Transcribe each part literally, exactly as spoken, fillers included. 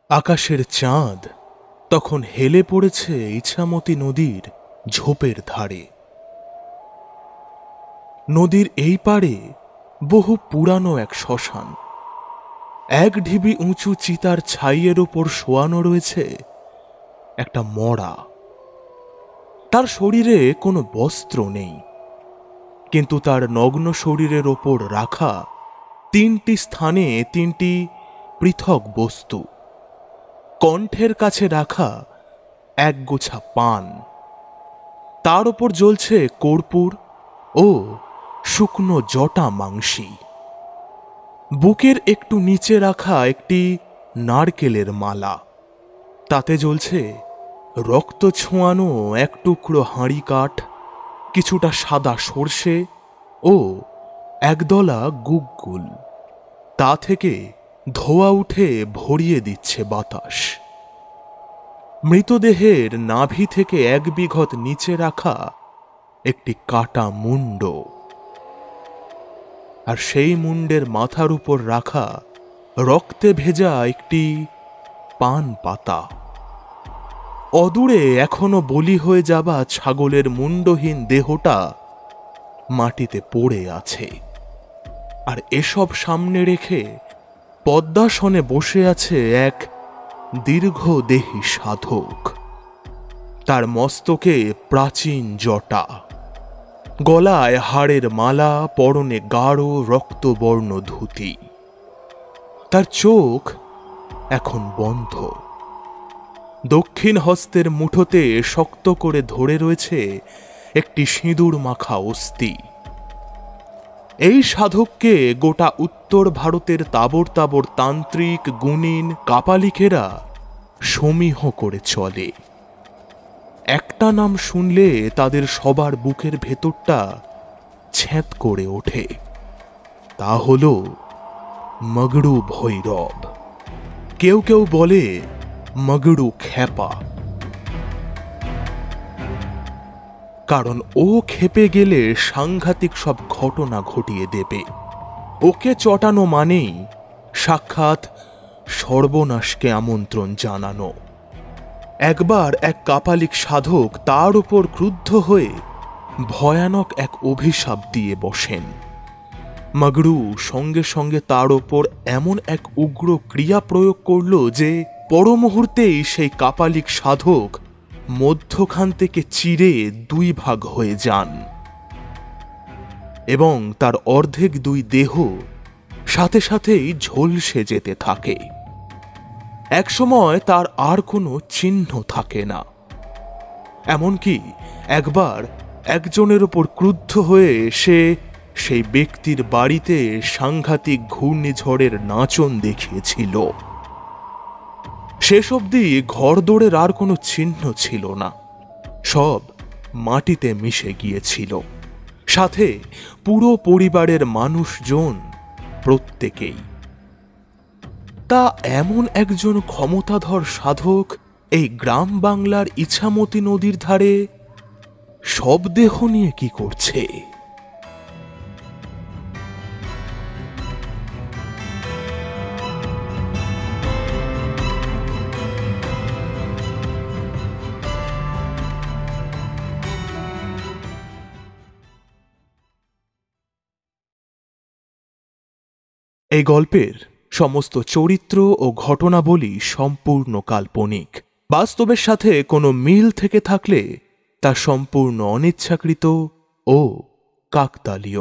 আকাশের চাঁদ তখন হেলে পড়েছে ইছামতি নদীর ঝোপের ধারে। নদীর এই পারে বহু পুরানো এক শ্মশান। এক ঢিবি উঁচু চিতার ছাইয়ের ওপর শোয়ানো রয়েছে একটা মরা। তার শরীরে কোনো বস্ত্র নেই, কিন্তু তার নগ্ন শরীরের ওপর রাখা তিনটি স্থানে তিনটি পৃথক বস্তু। কণ্ঠের কাছে রাখা এক গোছা পান, তার ওপর জ্বলছে কর্পূর ও শুকনো জটা মাংসী। বুকের একটু নিচে রাখা একটি নারকেলের মালা, তাতে জ্বলছে রক্ত ছোঁয়ানো এক টুকরো হাঁড়ি কাঠ, কিছুটা সাদা সর্ষে ও একদলা গুগ্গুল। তা থেকে ধোঁয়া উঠে ভরিয়ে দিচ্ছে বাতাস। মৃতদেহের নাভি থেকে এক বিঘত নিচে রাখা একটি কাটা মুন্ড, আর সেই মুন্ডের মাথার উপর রাখা রক্তে ভেজা একটি পান পাতা। অদূরে এখনো বলি হয়ে যাবা ছাগলের মুন্ডহীন দেহটা মাটিতে পড়ে আছে। আর এসব সামনে রেখে পদ্মাসনে বসে আছে এক দীর্ঘদেহী সাধক। তার মস্তকে প্রাচীন জটা, গলায় হাড়ের মালা, পরনে গাঢ় রক্তবর্ণ ধুতি। তার চোখ এখন বন্ধ। দক্ষিণ হস্তের মুঠোতে শক্ত করে ধরে রয়েছে একটি সিঁদুর মাখা অস্থি। এই সাধককে গোটা উত্তর ভারতের তাবর তাবর তান্ত্রিক, গুণিন, কাপালিকেরা সমীহ করে চলে। একটা নাম শুনলে তাদের সবার বুকের ভেতরটা ছ্যাঁত করে ওঠে। তা হল মগড়ু ভৈরব। কেউ কেউ বলে মগড়ু খ্যাপা, কারণ ও খেপে গেলে সাংঘাতিক সব ঘটনা ঘটিয়ে দেবে। ওকে চটানো মানেই সাক্ষাৎ সর্বনাশকে আমন্ত্রণ জানানো। একবার এক কাপালিক সাধক তার উপর ক্রুদ্ধ হয়ে ভয়ানক এক অভিশাপ দিয়ে বসেন। মগড়ু সঙ্গে সঙ্গে তার ওপর এমন এক উগ্র ক্রিয়া প্রয়োগ করল যে পর মুহূর্তেই সেই কাপালিক সাধক মধ্যখান থেকে চিরে দুই ভাগ হয়ে যান এবং তার অর্ধেক দুই দেহ সাথে সাথেই ঝলসে যেতে থাকে। একসময় তার আর কোনো চিহ্ন থাকে না। এমনকি একবার একজনের ওপর ক্রুদ্ধ হয়ে সে সেই ব্যক্তির বাড়িতে সাংঘাতিক ঘূর্ণিঝড়ের নাচন দেখিয়েছিল। শেষ অবধি ঘরদোরের আর কোনো চিহ্ন ছিল না, সব মাটিতে মিশে গিয়েছিল, সাথে পুরো পরিবারের মানুষজন প্রত্যেকেই। তা এমন একজন ক্ষমতাধর সাধক এই গ্রাম বাংলার ইছামতি নদীর ধারে সব দেহ নিয়ে কি করছে? এই গল্পের সমস্ত চরিত্র ও ঘটনাবলী সম্পূর্ণ কাল্পনিক। বাস্তবের সাথে কোনো মিল থেকে থাকলে তা সম্পূর্ণ অনিচ্ছাকৃত ও কাকতালীয়।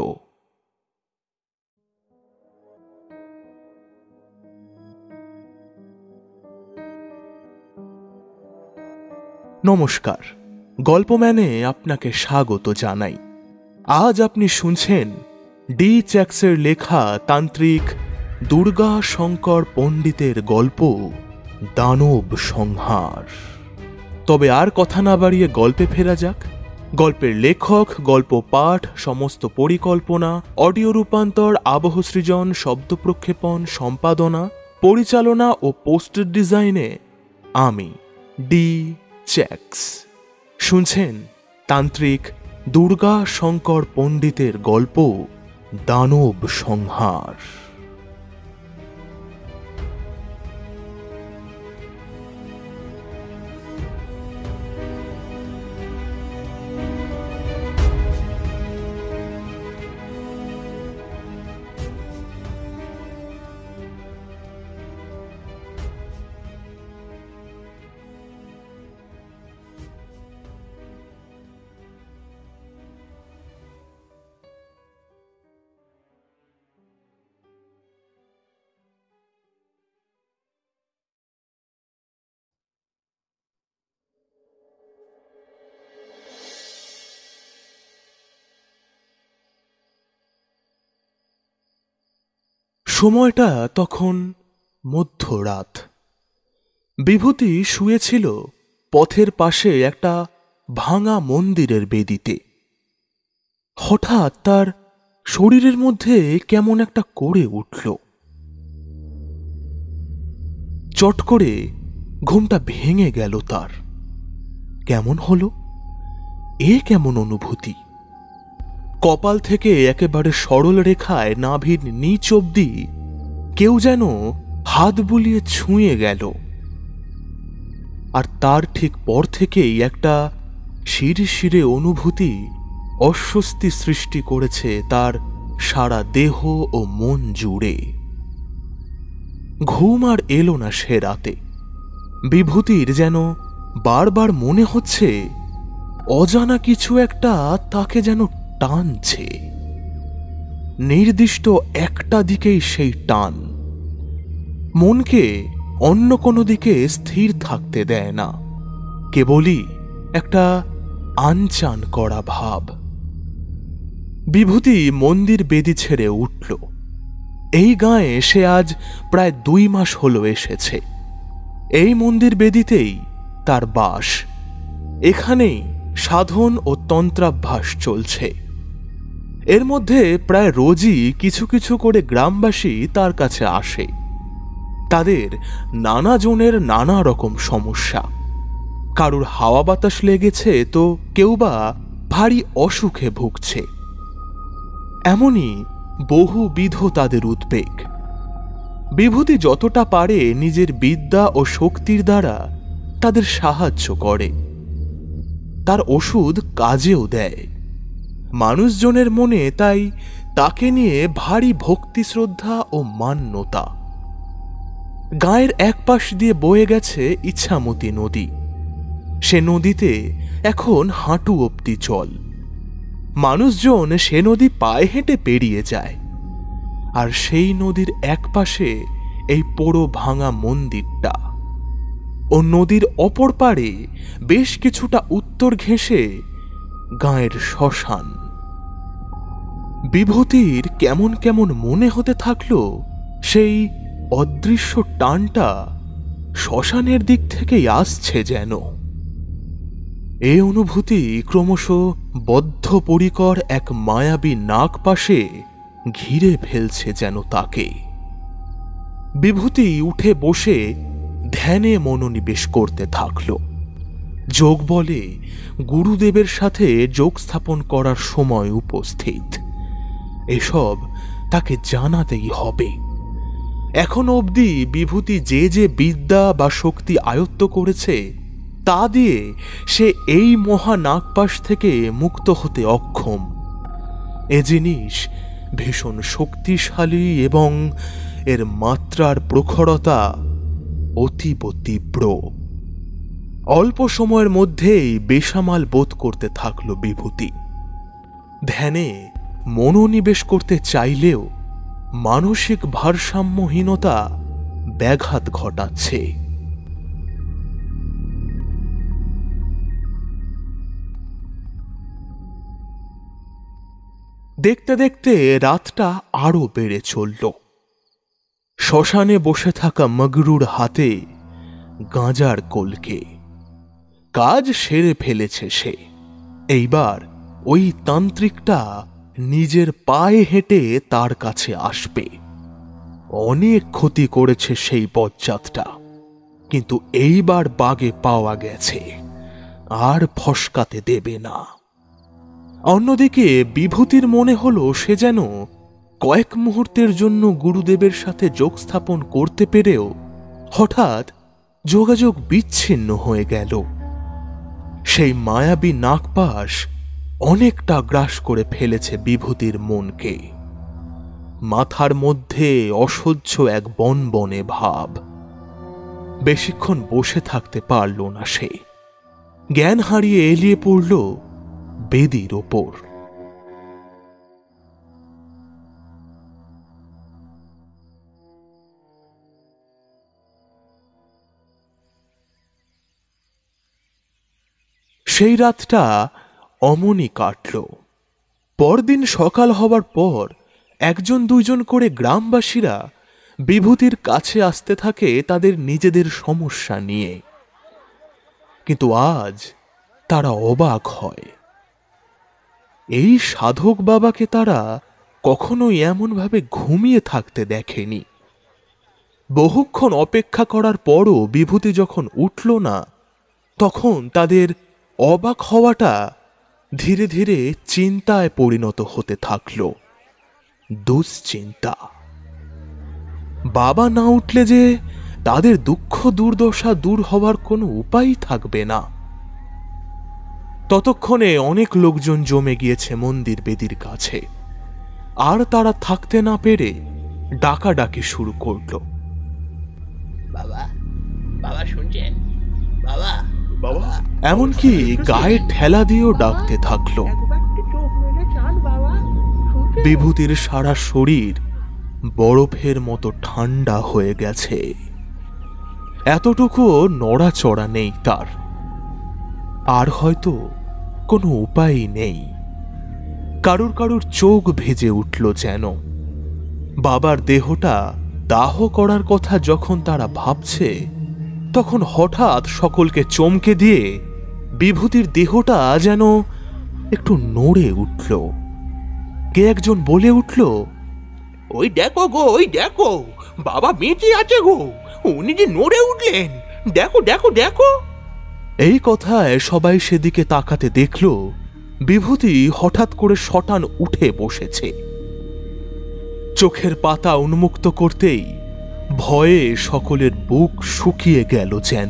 নমস্কার, গল্পম্যানে আপনাকে স্বাগত জানাই। আজ আপনি শুনছেন ডি চ্যাক্সের লেখা তান্ত্রিক দুর্গা শঙ্কর পণ্ডিতের গল্প দানব সংহার। তবে আর কথা না বাড়িয়ে গল্পে ফেরা যাক। গল্পের লেখক, গল্প পাঠ, সমস্ত পরিকল্পনা, অডিও রূপান্তর, আবহ সৃজন, শব্দ প্রক্ষেপণ, সম্পাদনা, পরিচালনা ও পোস্টার ডিজাইনে আমি ডি চ্যাক্স। শুনছেন তান্ত্রিক দুর্গা শঙ্কর পণ্ডিতের গল্প দানব সংহার। সময়টা তখন মধ্যরাত। বিভূতি শুয়েছিল পথের পাশে একটা ভাঙা মন্দিরের বেদিতে। হঠাৎ তার শরীরের মধ্যে কেমন একটা করে উঠল। চট করে ঘুমটা ভেঙে গেল তার। কেমন হলো? এ কেমন অনুভূতি? কপাল থেকে একেবারে সরল রেখায় নাভির নিচ অব্দি কেউ যেন হাত বুলিয়ে ছুঁয়ে গেল। আর তার ঠিক পর থেকেই একটা শিরে শিরে অনুভূতি অস্বস্তি সৃষ্টি করেছে তার সারা দেহ ও মন জুড়ে। ঘুম আর এলো না সে রাতে। বিভূতির যেন বারবার মনে হচ্ছে অজানা কিছু একটা তাকে যেন টানছে। নির্দিষ্ট একটা দিকেই সেই টান, মনকে অন্য কোনো দিকে স্থির থাকতে দেয় না, কেবলই একটা আনচান করা ভাব। বিভূতি মন্দির বেদি ছেড়ে উঠল। এই গাঁয়ে সে আজ প্রায় দুই মাস হলো এসেছে। এই মন্দির বেদিতেই তার বাস। এখানেই সাধন ও তন্ত্রাভ্যাস চলছে। এর মধ্যে প্রায় রোজই কিছু কিছু করে গ্রামবাসী তার কাছে আসে। তাদের নানা জনের নানা রকম সমস্যা। কারুর হাওয়া বাতাস লেগেছে, তো কেউ বা ভারী অসুখে ভুগছে। এমনই বহুবিধ তাদের উদ্বেগ। বিভূতি যতটা পারে নিজের বিদ্যা ও শক্তির দ্বারা তাদের সাহায্য করে। তার ওষুধ কাজেও দেয়। মানুষজনের মনে তাই তাকে নিয়ে ভারী ভক্তি শ্রদ্ধা ও মান্যতা। গায়ের এক পাশ দিয়ে বয়ে গেছে ইচ্ছামতি নদী। সে নদীতে এখন হাঁটু অব্দি জল। মানুষজন সে নদী পায়ে হেঁটে পেরিয়ে যায়। আর সেই নদীর এক পাশে এই পোড়ো ভাঙা মন্দিরটা, ও নদীর অপর পারে বেশ কিছুটা উত্তর ঘেঁষে গাঁয়ের শ্মশান। বিভূতির কেমন কেমন মনে হতে থাকলো সেই অদৃশ্য টানটা শ্মশানের দিক থেকেই আসছে যেন। এ অনুভূতি ক্রমশ বদ্ধপরিকর এক মায়াবী নাগ পাশে ঘিরে ফেলছে যেন তাকে। বিভূতি উঠে বসে ধ্যানে মনোনিবেশ করতে থাকল। যোগ বলে গুরুদেবের সাথে যোগ স্থাপন করার সময় উপস্থিত। এসব তাকে জানাতেই হবে। এখনো অবধি বিভূতি যে যে বিদ্যা বা শক্তি আয়ত্ত করেছে তা দিয়ে সে এই মহা নাগপাশ থেকে মুক্ত হতে অক্ষম। এ জিনিস ভীষণ শক্তিশালী এবং এর মাত্রার প্রখরতা অতীব তীব্র। অল্প সময়ের মধ্যেই বেসামাল বোধ করতে থাকল বিভূতি। ধ্যানে মনোনিবেশ করতে চাইলেও মানসিক ভারসাম্যহীনতা ব্যাঘাত ঘটাচ্ছে। দেখতে দেখতে রাতটা আরো বেড়ে চলল। শ্মশানে বসে থাকা মগরুর হাতে গাঁজার কলকে। কাজ সেরে ফেলেছে সে। এইবার ওই তান্ত্রিকটা নিজের পায়ে হেঁটে তার কাছে আসবে। অনেক ক্ষতি করেছে সেই বজ্জাতটা, কিন্তু এইবার বাগে পাওয়া গেছে, আর ফসকাতে দেবে না। অন্যদিকে বিভূতির মনে হলো সে যেন কয়েক মুহূর্তের জন্য গুরুদেবের সাথে যোগ স্থাপন করতে পেরেও হঠাৎ যোগাযোগ বিচ্ছিন্ন হয়ে গেল। সেই মায়াবী নাগপাশ অনেকটা গ্রাস করে ফেলেছে বিভূতির মনকে। মাথার মধ্যে অসহ্য এক বনবনে ভাব। বেশিক্ষণ বসে থাকতে পারল না সে। জ্ঞান হারিয়ে এলিয়ে পড়ল বেদির ওপর। সেই রাতটা অমনি কাটল। পরদিন সকাল হবার পর একজন দুইজন করে গ্রামবাসীরা বিভূতির কাছে আসতে থাকে তাদের নিজেদের সমস্যা নিয়ে। কিন্তু আজ তারা অবাক হয়। এই সাধক বাবাকে তারা কখনোই এমনভাবে ঘুমিয়ে থাকতে দেখেনি। বহুক্ষণ অপেক্ষা করার পরও বিভূতি যখন উঠল না, তখন তাদের অবাক হওয়াটা ধীরে ধীরে চিন্তায় পরিণত হতে থাকল, দুশ্চিন্তা। বাবা না উঠলে যে তাদের দুঃখ দুর্দশা দূর হওয়ার কোনো উপায় থাকবে না। ততক্ষণে অনেক লোকজন জমে গিয়েছে মন্দির বেদির কাছে, আর তারা থাকতে না পেরে ডাকাডাকি শুরু করল। বাবা, বাবা শুনছেন? বাবা, বাবা, এমনকি গায়ে ঠেলা দিয়েও ডাকতে থাকলো। বিভূতির সারা শরীর বরফের মতো ঠান্ডা হয়ে গেছে, এতটুকুও নড়াচড়া নেই তার। আর হয়তো কোনো উপায় নেই। কারুর কারুর চোখ ভেজে উঠল যেন। বাবার দেহটা দাহ করার কথা যখন তারা ভাবছে, তখন হঠাৎ সকলকে চমকে দিয়ে বিভূতির দেহটা যেন একটু নড়ে উঠল। কে একজন বলে উঠল, ওই দেখো গো, ওই দেখো, বাবা বেঁচে আছে গো, উনি যে নড়ে উঠলেন, দেখো দেখো দেখো। এই কথায় সবাই সেদিকে তাকাতে দেখল বিভূতি হঠাৎ করে শটান উঠে বসেছে। চোখের পাতা উন্মুক্ত করতেই ভয়ে সকলের বুক শুকিয়ে গেল যেন।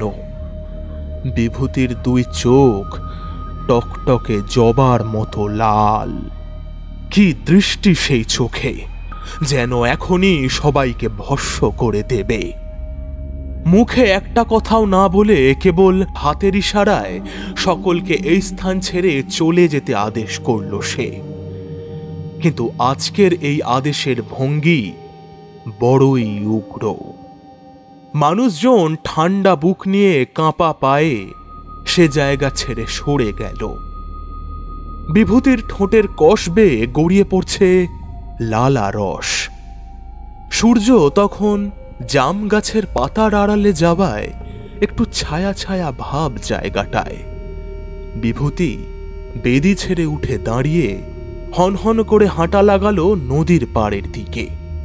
বিভূতির দুই চোখ টকটকে জবার মতো লাল। কি দৃষ্টি সেই চোখে, যেন এখনই সবাইকে ভস্ম করে দেবে। মুখে একটা কথাও না বলে কেবল হাতের ইশারায় সকলকে এই স্থান ছেড়ে চলে যেতে আদেশ করল সে। কিন্তু আজকের এই আদেশের ভঙ্গি বড়ই উগ্র। মানুষজন ঠান্ডা বুক নিয়ে কাঁপা পায়ে সে জায়গা ছেড়ে সরে গেল। বিভূতির ঠোঁটের কষ বেয়ে গড়িয়ে পড়ছে লালা রস। সূর্য তখন জাম গাছের পাতার আড়ালে যাওয়ায় একটু ছায়া ছায়া ভাব জায়গাটায়। বিভূতি বেদি ছেড়ে উঠে দাঁড়িয়ে হনহন করে হাঁটা লাগালো নদীর পাড়ের দিকে।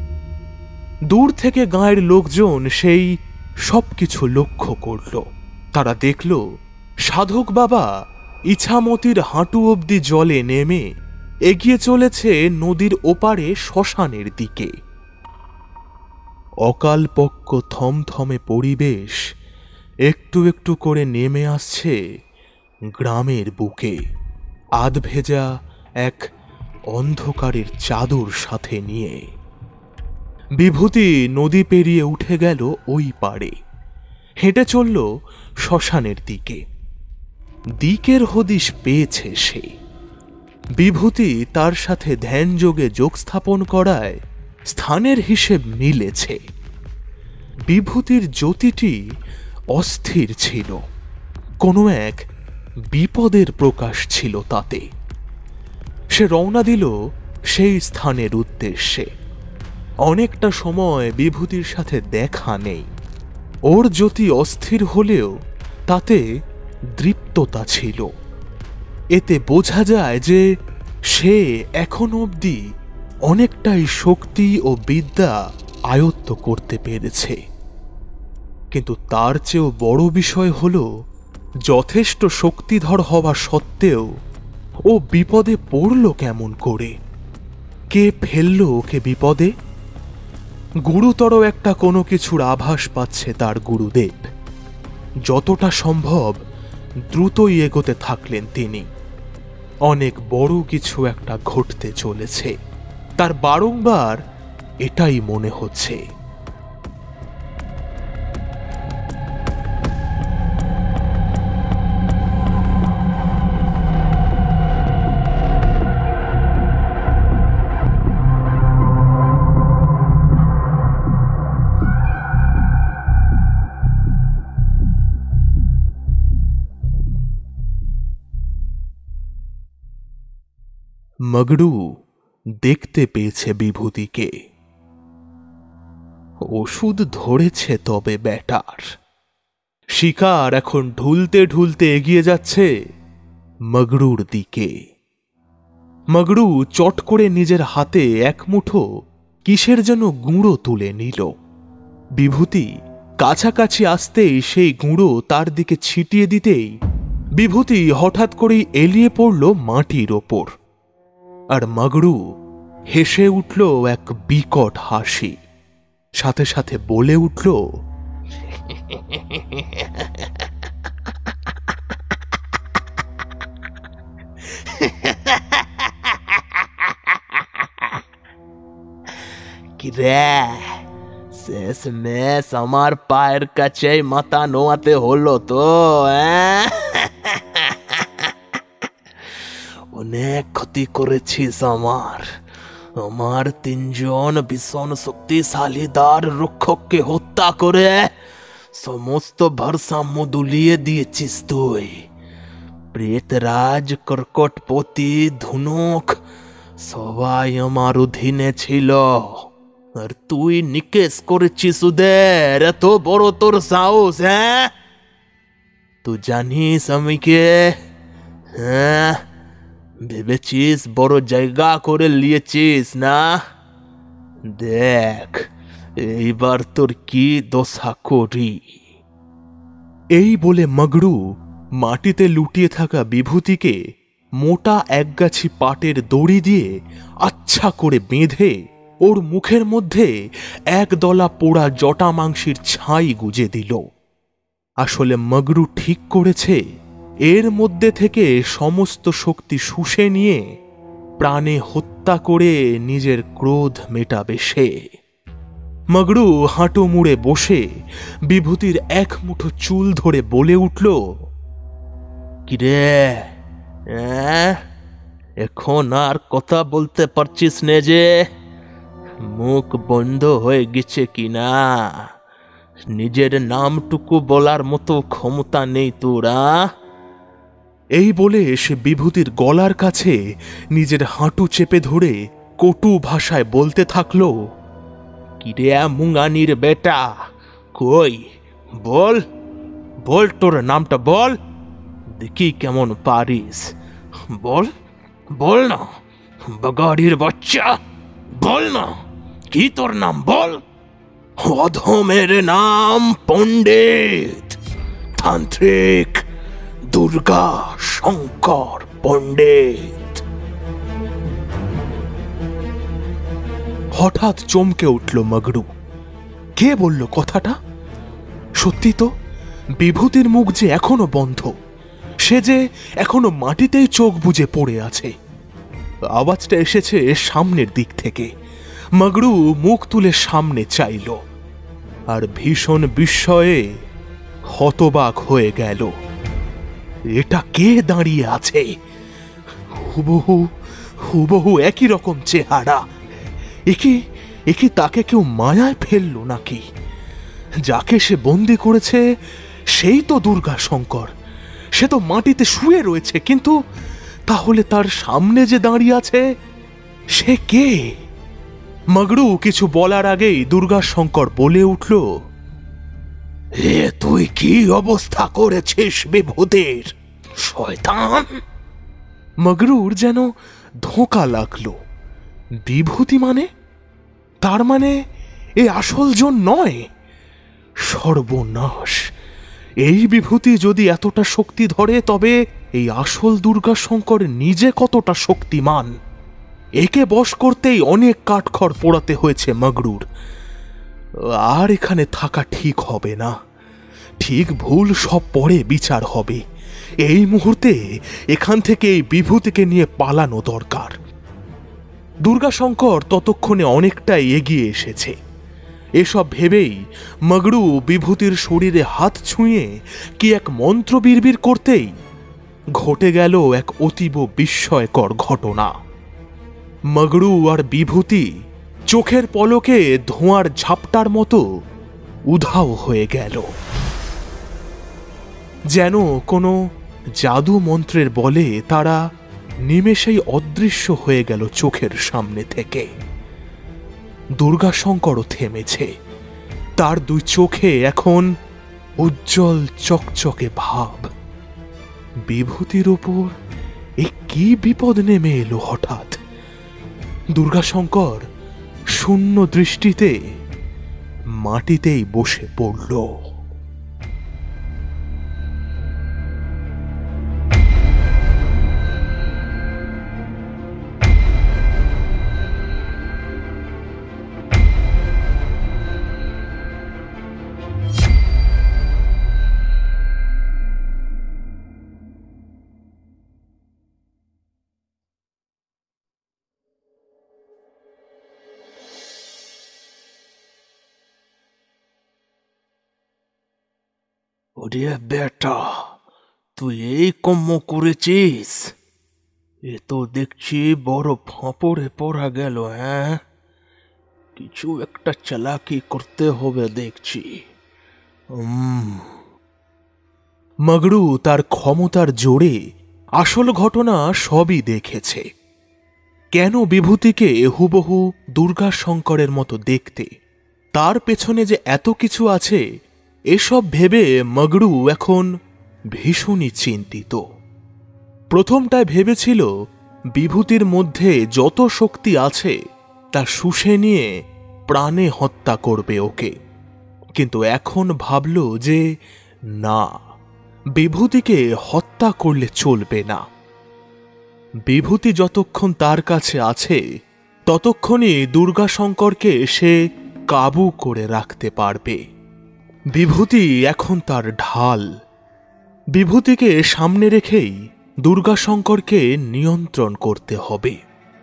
দূর থেকে গাঁয়ের লোকজন সেই সবকিছু লক্ষ্য করল। তারা দেখল সাধক বাবা ইছামতির হাঁটু অবধি জলে নেমে এগিয়ে চলেছে নদীর ওপারে শ্মশানের দিকে। অকালপক্ষ থমথমে পরিবেশ একটু একটু করে নেমে আসছে গ্রামের বুকে, আধ ভেজা এক অন্ধকারের চাদর সাথে নিয়ে। বিভূতি নদী পেরিয়ে উঠে গেল ওই পাড়ে, হেঁটে চলল শ্মশানের দিকে। দিকের হদিশ পেয়েছে সে। বিভূতি তার সাথে ধ্যানযোগে যোগ স্থাপন করায় স্থানের হিসেব মিলেছে। বিভূতির জ্যোতিটি অস্থির ছিল, কোনো এক বিপদের প্রকাশ ছিল তাতে। সে রওনা দিল সেই স্থানের উদ্দেশ্যে। অনেকটা সময় বিভূতির সাথে দেখা নেই। ওর জ্যোতি অস্থির হলেও তাতে দৃপ্ততা ছিল। এতে বোঝা যায় যে সে এখন অবধি অনেকটাই শক্তি ও বিদ্যা আয়ত্ত করতে পেরেছে। কিন্তু তার চেয়েও বড় বিষয় হল, যথেষ্ট শক্তিধর হওয়া সত্ত্বেও ও বিপদে পড়ল কেমন করে? কে ফেলল ওকে বিপদে? গুরুতর একটা কোনো কিছুর আভাস পাচ্ছে তার গুরুদেব। যতটা সম্ভব দ্রুতই এগোতে থাকলেন তিনি। অনেক বড় কিছু একটা ঘটতে চলেছে, তার বারংবার এটাই মনে হচ্ছে। মগডু দেখতে পেয়েছে বিভূতিকে। ওষুধ ধরেছে তবে ব্যাটার। শিকার এখন ঢুলতে ঢুলতে এগিয়ে যাচ্ছে মগরুর দিকে। মগরু চট করে নিজের হাতে এক মুঠো কিসের যেন গুঁড়ো তুলে নিল। বিভূতি কাছাকাছি আসতেই সেই গুঁড়ো তার দিকে ছিটিয়ে দিতেই বিভূতি হঠাৎ করেই এলিয়ে পড়ল মাটির ওপর। আর মগরু হেসে উঠল এক বিকট হাসি, সাথে সাথে বলে উঠল, কিরে, শেষমেশ আমার পায়ের কাছে মাথা নোয়াতে হলো তো? অনেক ক্ষতি করেছিস আমার। আমার তিনজন ভীষণ শক্তিশালী দ্বার রক্ষককে হত্যা করে সমস্ত ভারসাম্য দুলিয়ে দিয়েছিস তুই। প্রেতরাজ, কর্কটপতি, ধনুক সবাই আমার অধীনে ছিল, আর তুই নিকেশ করেছিস ওদের। এত বড় তোর সাহস? হ্যাঁ, তুই জানিস আমি কে? হ্যাঁ, ভেবেছিস বড় জায়গা করে নিয়েছিস না? দেখ এইবার তোর কি দশা করি। এই বলে মগরু মাটিতে লুটিয়ে থাকা বিভূতিকে মোটা একগাছি পাটের দড়ি দিয়ে আচ্ছা করে বেঁধে ওর মুখের মধ্যে একদলা পোড়া জটা মাংসের ছাই গুজে দিল। আসলে মগরু ঠিক করেছে এর মধ্যে থেকে সমস্ত শক্তি শুষে নিয়ে প্রাণে হত্যা করে নিজের ক্রোধ মেটাবে সে। মগরু হাঁটু মুড়ে বসে বিভূতির এক মুঠো চুল ধরে বলে উঠল, কিরে, এখন আর কথা বলতে পারছিস নে যে? মুখ বন্ধ হয়ে গেছে কিনা? নিজের নামটুকু বলার মতো ক্ষমতা নেই তোরা? এই বলে সে বিভূতির গলার কাছে নিজের হাঁটু চেপে ধরে কটু ভাষায় বলতে থাকলো, কিরে মুঙ্গানির বেটা, কই বল, বল তোর নামটা বল, দেখি কেমন পারিস। বল, বল না বগাড়ির বাচ্চা, বল না, কি তোর নাম বল? অধমের নাম পণ্ডিত, তান্ত্রিক দুর্গা শঙ্কর পণ্ডিত। হঠাৎ চমকে উঠল মগরু। কে বলল কথাটা? সত্যি তো, বিভূতির মুখ যে এখনো বন্ধ, সে যে এখনো মাটিতেই চোখ বুজে পড়ে আছে। আওয়াজটা এসেছে সামনের দিক থেকে। মগরু মুখ তুলে সামনে চাইল, আর ভীষণ বিস্ময়ে হতবাক হয়ে গেল। এটা কে দাঁড়িয়ে আছে? হুবহু হুবহু একই রকম চেহারা। একি একি তাকে কেউ মায়ায় ফেলল নাকি? যাকে সে বন্দি করেছে সেই তো দুর্গা শঙ্কর। সে তো মাটিতে শুয়ে রয়েছে, কিন্তু তাহলে তার সামনে যে দাঁড়িয়ে আছে সে কে? মগরু কিছু বলার আগেই দুর্গা শঙ্কর বলে উঠল, এ তুই কি অবস্থা করেছিস বিভূতির, শয়তান! মগরুর যেন ধোঁকা লাগলো। বিভূতি মানে? তার মানে এ আসল জন নয়? সর্বনাশ! এই বিভূতি যদি এতটা শক্তি ধরে, তবে এই আসল দুর্গা শঙ্কর নিজে কতটা শক্তিমান! একে বশ করতেই অনেক কাঠখড় পোড়াতে হয়েছে মগরুর। আর এখানে থাকা ঠিক হবে না। ঠিক ভুল সব পরে বিচার হবে। এই মুহূর্তে এখান থেকে এই বিভূতিকে নিয়ে পালানো দরকার। দুর্গাশঙ্কর ততক্ষণে অনেকটাই এগিয়ে এসেছে। এসব ভেবেই মগরু বিভূতির শরীরে হাত ছুঁয়ে কি এক মন্ত্র বিড়বিড় করতেই ঘটে গেল এক অতীব বিস্ময়কর ঘটনা। মগরু আর বিভূতি চোখের পলকে ধোঁয়ার ঝাপটার মতো উধাও হয়ে গেল। যেন কোনো জাদু মন্ত্রের বলে তারা নিমেষেই অদৃশ্য হয়ে গেল চোখের সামনে থেকে। দুর্গাশঙ্করও থেমেছে। তার দুই চোখে এখন উজ্জ্বল চকচকে ভাব। বিভূতির উপর এ কি বিপদ নেমে এলো হঠাৎ? দুর্গাশঙ্কর শূন্য দৃষ্টিতে মাটিতেই বসে পড়ল। ওরে বেটা, তুই এই কম্ম করেছিস? এ তো দেখছি বড় ফাঁপড়ে পড়া গেল। হ্যাঁ, কিছু একটা চালাকি করতে হবে দেখছি। উম মগরু তার ক্ষমতার জোরে আসল ঘটনা সবই দেখেছে। কেন বিভূতিকে হুবহু দুর্গাশঙ্করের মতো দেখতে, তার পেছনে যে এত কিছু আছে, এসব ভেবে মগরু এখন ভীষণই চিন্তিত। প্রথমটায় ভেবেছিল বিভূতির মধ্যে যত শক্তি আছে তা শুষে নিয়ে প্রাণে হত্যা করবে ওকে, কিন্তু এখন ভাবল যে না, বিভূতিকে হত্যা করলে চলবে না। বিভূতি যতক্ষণ তার কাছে আছে ততক্ষণই দুর্গাশঙ্করকে সে কাবু করে রাখতে পারবে। বিভূতি এখন তার ঢাল। বিভূতিকে সামনে রেখেই দুর্গাশঙ্করকে নিয়ন্ত্রণ করতে হবে।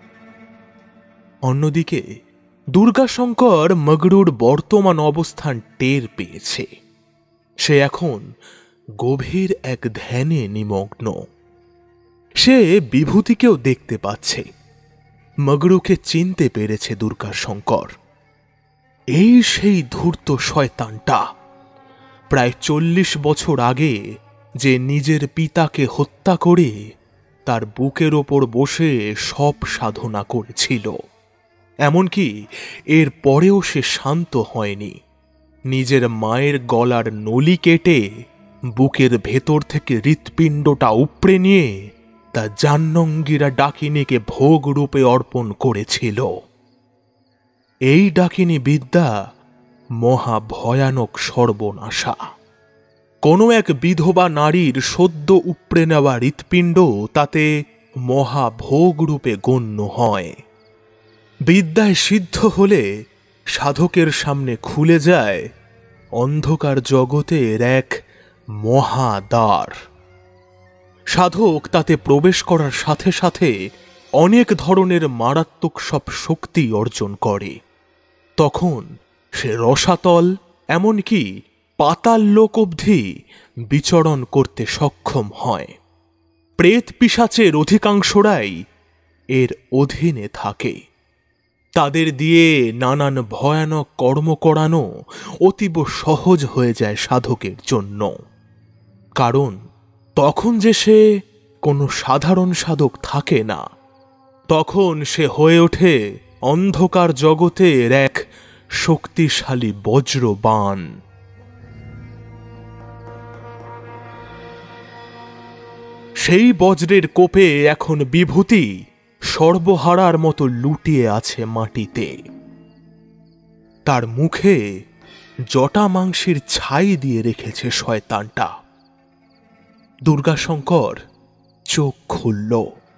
অন্যদিকে দুর্গাশঙ্কর মগরুর বর্তমান অবস্থান টের পেয়েছে। সে এখন গভীর এক ধ্যানে নিমগ্ন। সে বিভূতিকেও দেখতে পাচ্ছে। মগরুকে চিনতে পেরেছে দুর্গাশঙ্কর। এই সেই ধূর্ত শয়তানটা প্রায় চল্লিশ বছর আগে যে নিজের পিতাকে হত্যা করে তার বুকের ওপর বসে সব সাধনা করেছিল। এমনকি এর পরেও সে শান্ত হয়নি। নিজের মায়ের গলার নলি কেটে বুকের ভেতর থেকে হৃৎপিণ্ডটা উপড়ে নিয়ে তা জাহ্নঙ্গীরা ডাকিনীকে ভোগ রূপে অর্পণ করেছিল। এই ডাকিনী বিদ্যা মহা ভয়ানক সর্বনাশা। কোনো এক বিধবা নারীর সদ্য উপড়ে নেওয়া হৃৎপিণ্ড তাতে মহাভোগ রূপে গণ্য হয়। বিদ্যায় সিদ্ধ হলে সাধকের সামনে খুলে যায় অন্ধকার জগতের এক মহাদ্বার। সাধক তাতে প্রবেশ করার সাথে সাথে অনেক ধরনের মারাত্মক সব শক্তি অর্জন করে। তখন সে রসাতল এমনকি পাতাল লোক অবধি বিচরণ করতে সক্ষম হয়। প্রেত পিশাচের অধিকাংশরাই এর অধীনে থাকে। তাদের দিয়ে নানান ভয়ানক কর্ম করানো অতীব সহজ হয়ে যায় সাধকের জন্য। কারণ তখন যে সে কোনো সাধারণ সাধক থাকে না, তখন সে হয়ে ওঠে অন্ধকার জগতের এক শক্তিশালী বজ্রবাণ। সেই বজ্রের কোপে এখন বিভূতি সর্বহারার মতো লুটিয়ে আছে মাটিতে। তার মুখে জটা মাংসের ছাই দিয়ে রেখেছে শয়তানটা। দুর্গাশঙ্কর চোখ খুলল।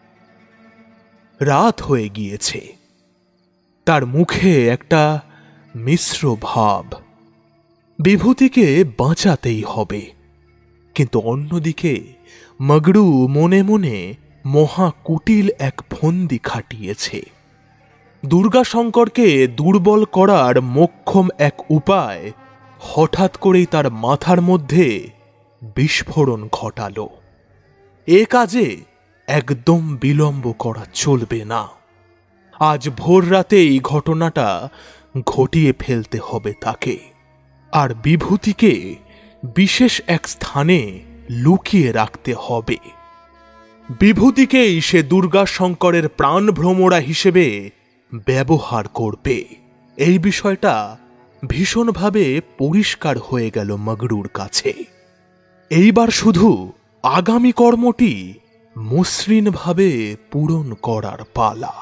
রাত হয়ে গিয়েছে। তার মুখে একটা মিশ্র ভাব। বিভূতিকে বাঁচাতেই হবে, কিন্তু অন্যদিকে মগরু মনে মনে মহা কুটিল এক ফন্দি খাটিয়েছে। দুর্গাশঙ্করকে দুর্বল করার মোক্ষম এক উপায় হঠাৎ করেই তার মাথার মধ্যে বিস্ফোরণ ঘটালো। এ কাজে একদম বিলম্ব করা চলবে না। আজ ভোর রাতেই ঘটনাটা ঘটিয়ে ফেলতে হবে তাকে। আর বিভূতিকে বিশেষ এক স্থানে লুকিয়ে রাখতে হবে। বিভূতিকেই সে দুর্গাশঙ্করের প্রাণভ্রমরা হিসেবে ব্যবহার করবে। এই বিষয়টা ভীষণভাবে পরিষ্কার হয়ে গেল মগরুর কাছে। এইবার শুধু আগামী কর্মটি মসৃণভাবে পূরণ করার পালা।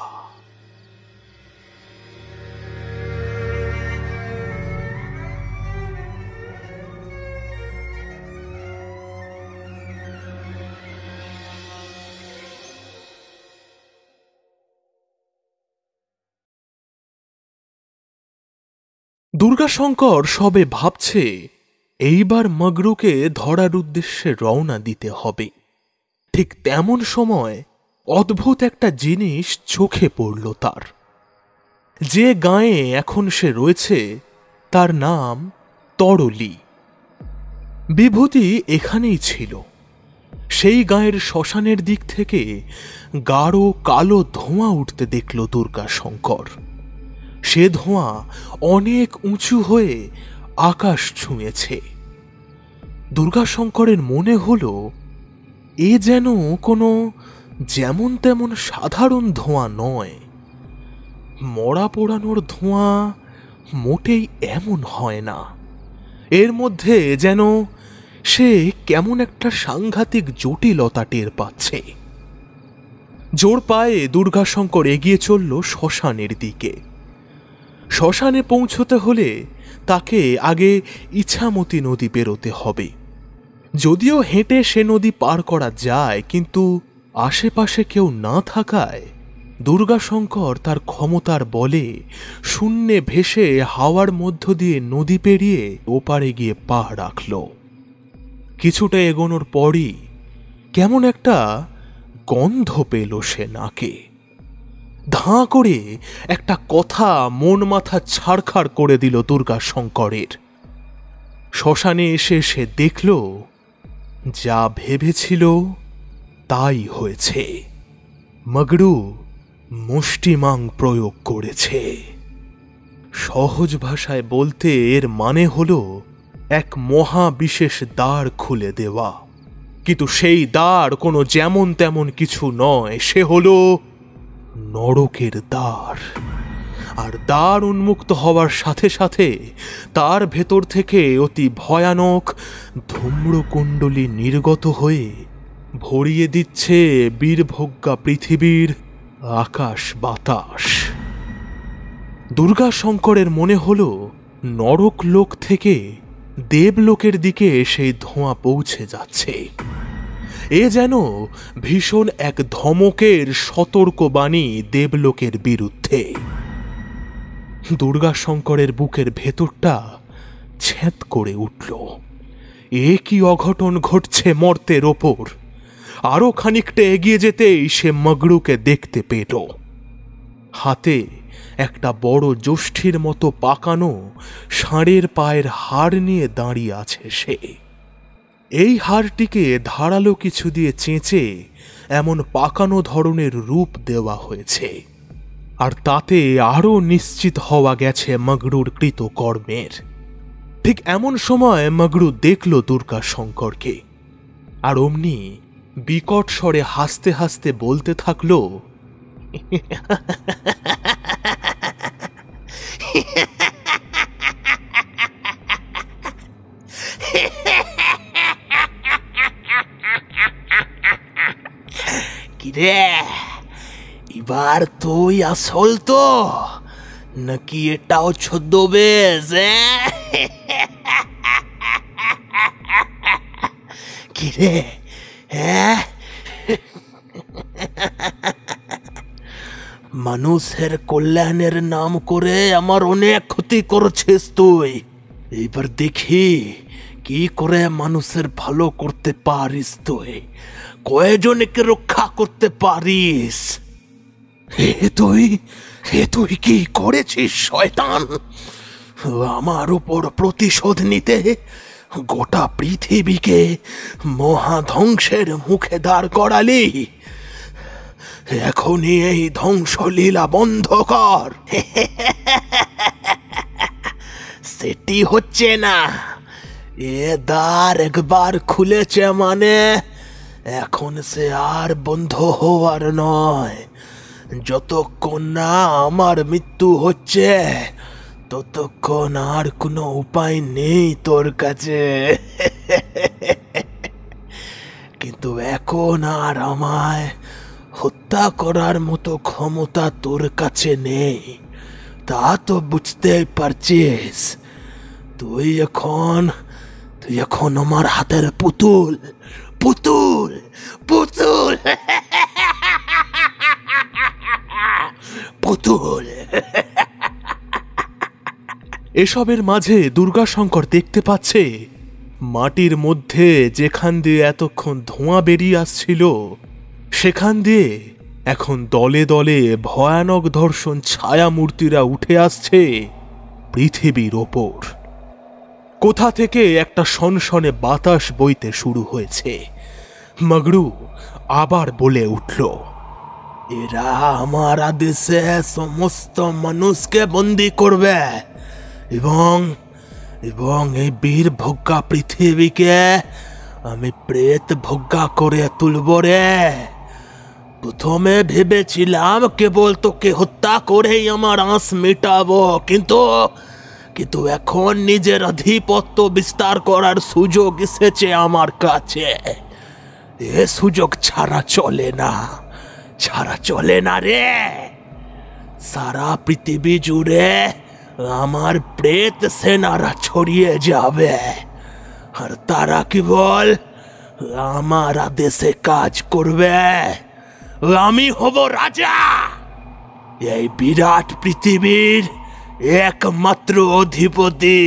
দুর্গাশঙ্কর সবে ভাবছে এইবার মগরুকে ধরার উদ্দেশ্যে রওনা দিতে হবে। ঠিক তেমন সময় অদ্ভুত একটা জিনিস চোখে পড়ল তার। যে গাঁয়ে এখন সে রয়েছে তার নাম তরলি। বিভূতি এখানেই ছিল। সেই গাঁয়ের শ্মশানের দিক থেকে গাঢ় কালো ধোঁয়া উঠতে দেখল দুর্গাশঙ্কর। সে ধোঁয়া অনেক উঁচু হয়ে আকাশ ছুঁয়েছে। দুর্গাশঙ্করের মনে হলো এ যেন কোনো যেমন তেমন সাধারণ ধোঁয়া নয়। মরা পোড়ানোর ধোঁয়া মোটেই এমন হয় না। এর মধ্যে যেন সে কেমন একটা সাংঘাতিক জটিলতা টের পাচ্ছে। জোর পায়ে দুর্গাশঙ্কর এগিয়ে চলল শ্মশানের দিকে। শ্মশানে পৌঁছতে হলে তাকে আগে ইছামতি নদী পেরোতে হবে। যদিও হেঁটে সে নদী পার করা যায়, কিন্তু আশেপাশে কেউ না থাকায় দুর্গাশঙ্কর তার ক্ষমতার বলে শূন্যে ভেসে হাওয়ার মধ্য দিয়ে নদী পেরিয়ে ওপারে গিয়ে পা রাখল। কিছুটা এগোনোর পরই কেমন একটা গন্ধ পেল সে নাকে। ধাঁ করে একটা কথা মন মাথা ছাড়খাড় করে দিল দুর্গাশঙ্করের। শ্মশানে এসে সে দেখল যা ভেবেছিল তাই হয়েছে। মগরু মুষ্টিমাং প্রয়োগ করেছে। সহজ ভাষায় বলতে এর মানে হলো এক মহা বিশেষ দ্বার খুলে দেওয়া। কিন্তু সেই দ্বার কোনো যেমন তেমন কিছু নয়, সে হলো নরকের দ্বার। আর দ্বার উন্মুক্ত হওয়ার সাথে সাথে তার ভেতর থেকে অতি ভয়ানক ধূম্রকুণ্ডলী নির্গত হয়ে ভরিয়ে দিচ্ছে বীরভোগ্যা পৃথিবীর আকাশ বাতাস। দুর্গাশঙ্করের মনে হলো নরক লোক থেকে দেবলোকের দিকে সেই ধোঁয়া পৌঁছে যাচ্ছে। এ যেন ভীষণ এক ধমকের সতর্কবাণী দেবলোকের বিরুদ্ধে। দুর্গাশঙ্করের বুকের ভেতরটা ছ্যাঁত করে উঠল। এ কি অঘটন ঘটছে মর্তের ওপর! আরো খানিকটা এগিয়ে যেতেই সে মগরুকে দেখতে পেল। হাতে একটা বড় যষ্ঠির মতো পাকানো ষাঁড়ের পায়ের হাড় নিয়ে দাঁড়িয়ে আছে সে। এই হাড়টিকে ধারালো কিছু দিয়ে চেঁচে এমন পাকানো ধরনের রূপ দেওয়া হয়েছে, আর তাতে আরো নিশ্চিত হওয়া গেছে মগরুর কৃতকর্মের। ঠিক এমন সময় মগরু দেখল দুর্গাশঙ্করকে, আর অমনি বিকট স্বরে হাসতে হাসতে বলতে থাকলো, কিরে, এবার তুই আসল তো নাকি এটাও ছদ্মবেশ? কিরে, হ্যাঁ? মানুষের কল্যাণের নাম করে আমার অনেক ক্ষতি করেছিস তুই। এবার দেখি কি করে মানুষের ভালো করতে পারিস তুই, কয়জনকে রক্ষা করতে পারিস। হে তুই হে তুই কি করেছিস শয়তান? আমার উপর প্রতিশোধ নিতে গোটা পৃথিবীকে মহাধ্বংসের মুখে দাঁড় করালি। এখনই এই ধ্বংসলীলা বন্ধ কর। সেটি হচ্ছে না। এ দ্বার একবার খুলেছে মানে এখন সে আর বন্ধ হওয়ার নয়। যতক্ষণ না আমার মৃত্যু হচ্ছে ততক্ষণ আর কোনো উপায় নেই তোর কাছে। কিন্তু এখন আর আমায় হত্যা করার মতো ক্ষমতা তোর কাছে নেই, তা তো বুঝতেই পারছিস। তুই এখন তুই এখন আমার হাতের পুতুল, পুতুল, পুতুল, পুতুল। এসবের মাঝে দুর্গাশঙ্কর দেখতে পাচ্ছে মাটির মধ্যে যেখান দিয়ে এতক্ষণ ধোঁয়া বেরিয়ে আসছিল সেখান দিয়ে এখন দলে দলে ভয়ানক ধর্ষণ ছায়া মূর্তিরা উঠে আসছে পৃথিবীর ওপর। কোথা থেকে একটা সনসনে বাতাস বইতে শুরু হয়েছে। মগরু আবার বলে উঠল, এরা আমার আদেশে সমস্ত মানুষকে বন্দি করবে এবং এবং এই বীর ভোগ্যা পৃথিবীকে আমি প্রেত ভোগ্যা করে তুলব রে। প্রথমে ভেবেছিলাম কেবল তোকে হত্যা করেই আমার আঁশ মেটাবো, কিন্তু কিন্তু এখন নিজের আধিপত্য বিস্তার করার সুযোগ এসেছে আমার কাছে। এ সুযোগ ছাড়া চলে না, ছাড়া চলে না রে। সারা পৃথিবী জুড়ে আমার প্রেত সেনারা ছড়িয়ে যাবে, আর তারা কেবল আমার আদেশে কাজ করবে। আমি হব রাজা, এই বিরাট পৃথিবীর একমাত্র অধিপতি,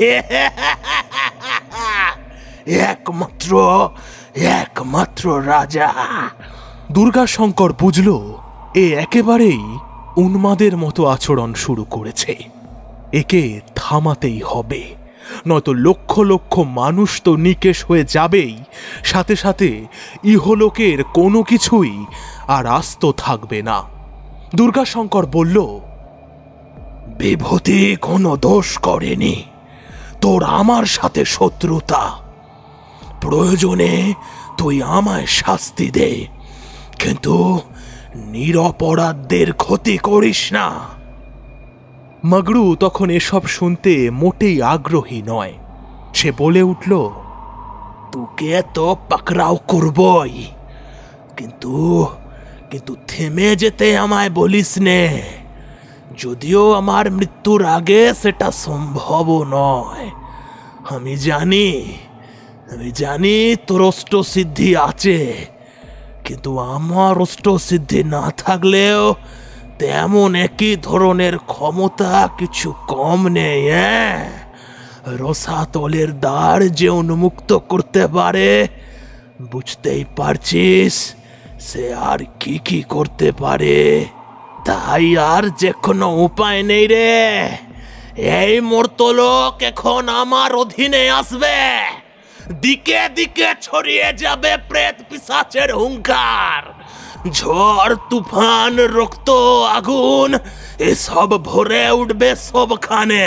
একমাত্র একমাত্র রাজা। দুর্গাশঙ্কর বুঝল এ একেবারেই উন্মাদের মতো আচরণ শুরু করেছে। একে থামাতেই হবে, নয়তো লক্ষ লক্ষ মানুষ তো নিকেশ হয়ে যাবেই, সাথে সাথে ইহলোকের কোনো কিছুই আর আস্ত থাকবে না। দুর্গাশঙ্কর বলল, বিভূতি কোনো দোষ করেনি, তোর আমার সাথে শত্রুতা। প্রয়োজনে তুই আমায় শাস্তি দে, কিন্তু নিরপরাধদের ক্ষতি করিস না। মগরু তখন এসব শুনতে মোটেই আগ্রহী নয়। সে বলে উঠল, তোকে তো পাকড়াও করবই, কিন্তু কিন্তু থেমে যেতে আমায় বলিস নে। যদিও আমার মৃত্যুর আগে সেটা সম্ভব নয়। আমি জানি আমি জানি তোর অষ্টসিদ্ধি আছে, কিন্তু আমার অষ্টসিদ্ধি না থাকলেও তেমন একই ধরনের ক্ষমতা কিছু কম নেই। হ্যাঁ, রসাতলের দ্বার যে উন্মুক্ত করতে পারে বুঝতেই পারছিস সে আর কি কি করতে পারে। তাই আর যে কোনো উপায় নেই রে। এই মর্তলোক এখন আমার অধীনে আসবে। দিকে দিকে ছড়িয়ে যাবে প্রেত পিশাচের হুঙ্কার। ঝড় তুফান রক্ত আগুন এসব ভরে উঠবে সবখানে।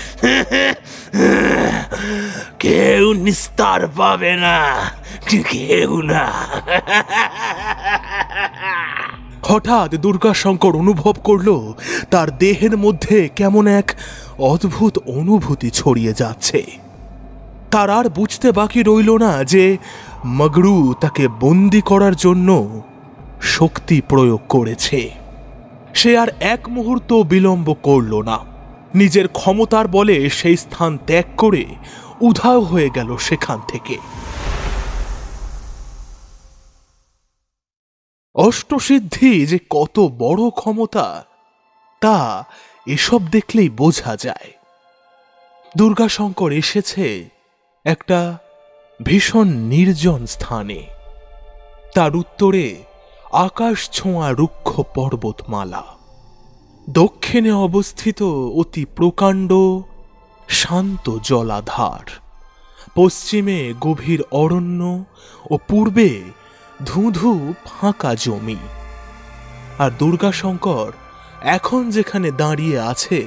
কেউ নিস্তার পাবে না, কেউ না। হঠাৎ দুর্গাশঙ্কর অনুভব করল তার দেহের মধ্যে কেমন এক অদ্ভুত অনুভূতি ছড়িয়ে যাচ্ছে। তার আর বুঝতে বাকি রইল না যে মগরু তাকে বন্দি করার জন্য শক্তি প্রয়োগ করেছে। সে আর এক মুহূর্ত বিলম্ব করল না। নিজের ক্ষমতার বলে সেই স্থান ত্যাগ করে উধাও হয়ে গেল সেখান থেকে। অষ্টসিদ্ধি যে কত বড় ক্ষমতা তা এসব দেখলেই বোঝা যায়। দুর্গাশঙ্কর এসেছে একটা ভীষণ নির্জন স্থানে। তার উত্তরে আকাশ ছোঁয়া রুক্ষ পর্বতমালা, দক্ষিণে অবস্থিত অতি প্রকাণ্ড শান্ত জলাধার, পশ্চিমে গভীর অরণ্য ও পূর্বে ধুধু ফাঁকা জমি। আর দুর্গাশঙ্কর এখন যেখানে দাঁড়িয়ে আছে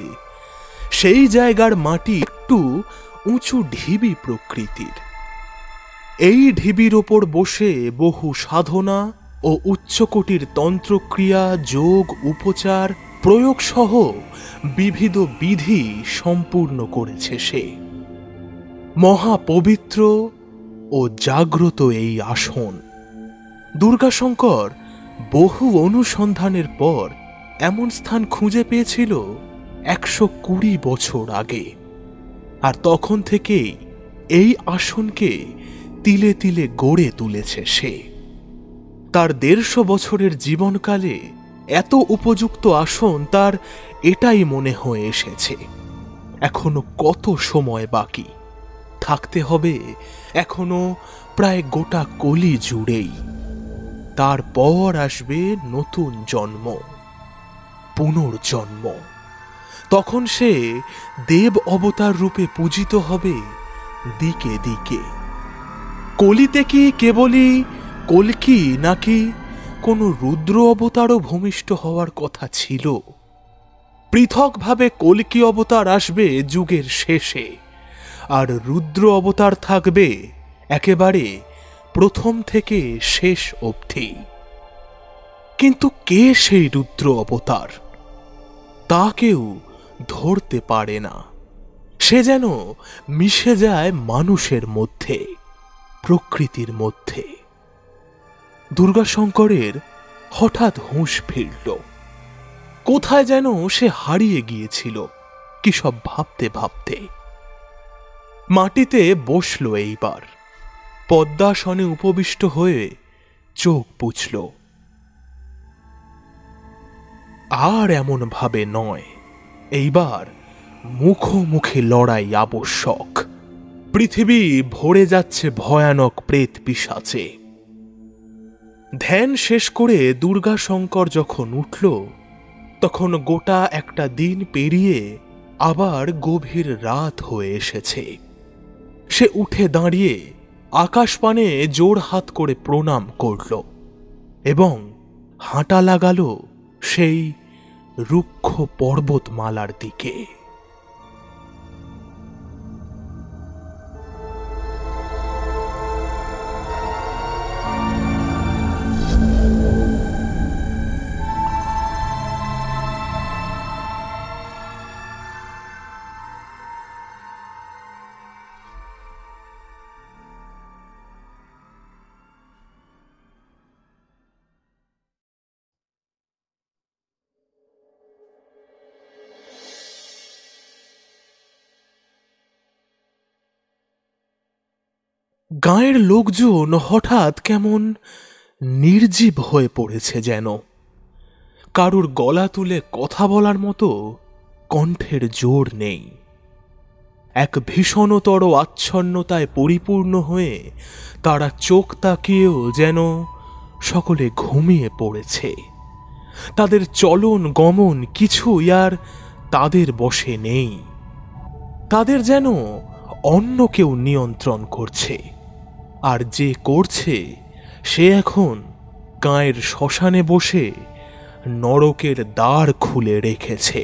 সেই জায়গার মাটি একটু উঁচু ঢিবি প্রকৃতির। এই ঢিবির ওপর বসে বহু সাধনা ও উচ্চকোটির তন্ত্রক্রিয়া, যোগ, উপচার, প্রয়োগ সহ বিবিধ বিধি সম্পূর্ণ করেছে সে। মহাপবিত্র ও জাগ্রত এই আসন দুর্গাশঙ্কর বহু অনুসন্ধানের পর এমন স্থান খুঁজে পেয়েছিল একশো কুড়ি বছর আগে। আর তখন থেকেই এই আসনকে তিলে তিলে গড়ে তুলেছে সে। তার দেড়শো বছরের জীবনকালে এত উপযুক্ত আসন তার এটাই মনে হয়ে এসেছে। এখনো কত সময় বাকি, থাকতে হবে এখনো প্রায় গোটা কলি জুড়েই। তারপর আসবে নতুন জন্ম, পুনর্জন্ম। তখন সে দেব অবতার রূপে পূজিত হবে দিকে দিকে। কলিতে কি কেবলই কল্কি, নাকি কোনো রুদ্র অবতারও ভূমিষ্ঠ হওয়ার কথা ছিল? পৃথকভাবে কল্কি অবতার আসবে যুগের শেষে, আর রুদ্র অবতার থাকবে একেবারে প্রথম থেকে শেষ অবধি। কিন্তু কে সেই রুদ্র অবতার তা কেউ ধরতে পারে না। সে যেন মিশে যায় মানুষের মধ্যে, প্রকৃতির মধ্যে। দুর্গাশঙ্করের হঠাৎ হুঁশ ফিরল। কোথায় যেন সে হারিয়ে গিয়েছিল কি সব ভাবতে ভাবতে। মাটিতে বসল এইবার, পদ্মাসনে উপবিষ্ট হয়ে চোখ বুঝল। আর এমন ভাবে নয়, এইবার মুখোমুখি লড়াই আবশ্যক। পৃথিবী ভরে যাচ্ছে ভয়ানক প্রেত পিশাচে। ধ্যান শেষ করে দুর্গাশঙ্কর যখন উঠল, তখন গোটা একটা দিন পেরিয়ে আবার গভীর রাত হয়ে এসেছে। সে উঠে দাঁড়িয়ে আকাশপানে জোর হাত করে প্রণাম করল এবং হাঁটা লাগালো সেই রুক্ষ পর্বতমালার দিকে। গাঁয়ের লোকজন হঠাৎ কেমন নির্জীব হয়ে পড়েছে যেন। কারুর গলা তুলে কথা বলার মতো কণ্ঠের জোর নেই। এক ভীষণতর আচ্ছন্নতায় পরিপূর্ণ হয়ে তারা চোখ তাকিয়েও যেন সকলে ঘুমিয়ে পড়েছে। তাদের চলন গমন কিছুই আর তাদের বশে নেই। তাদের যেন অন্য কেউ নিয়ন্ত্রণ করছে, আর যে করছে সে এখন গাঁয়ের শ্মশানে বসে নরকের দ্বার খুলে রেখেছে।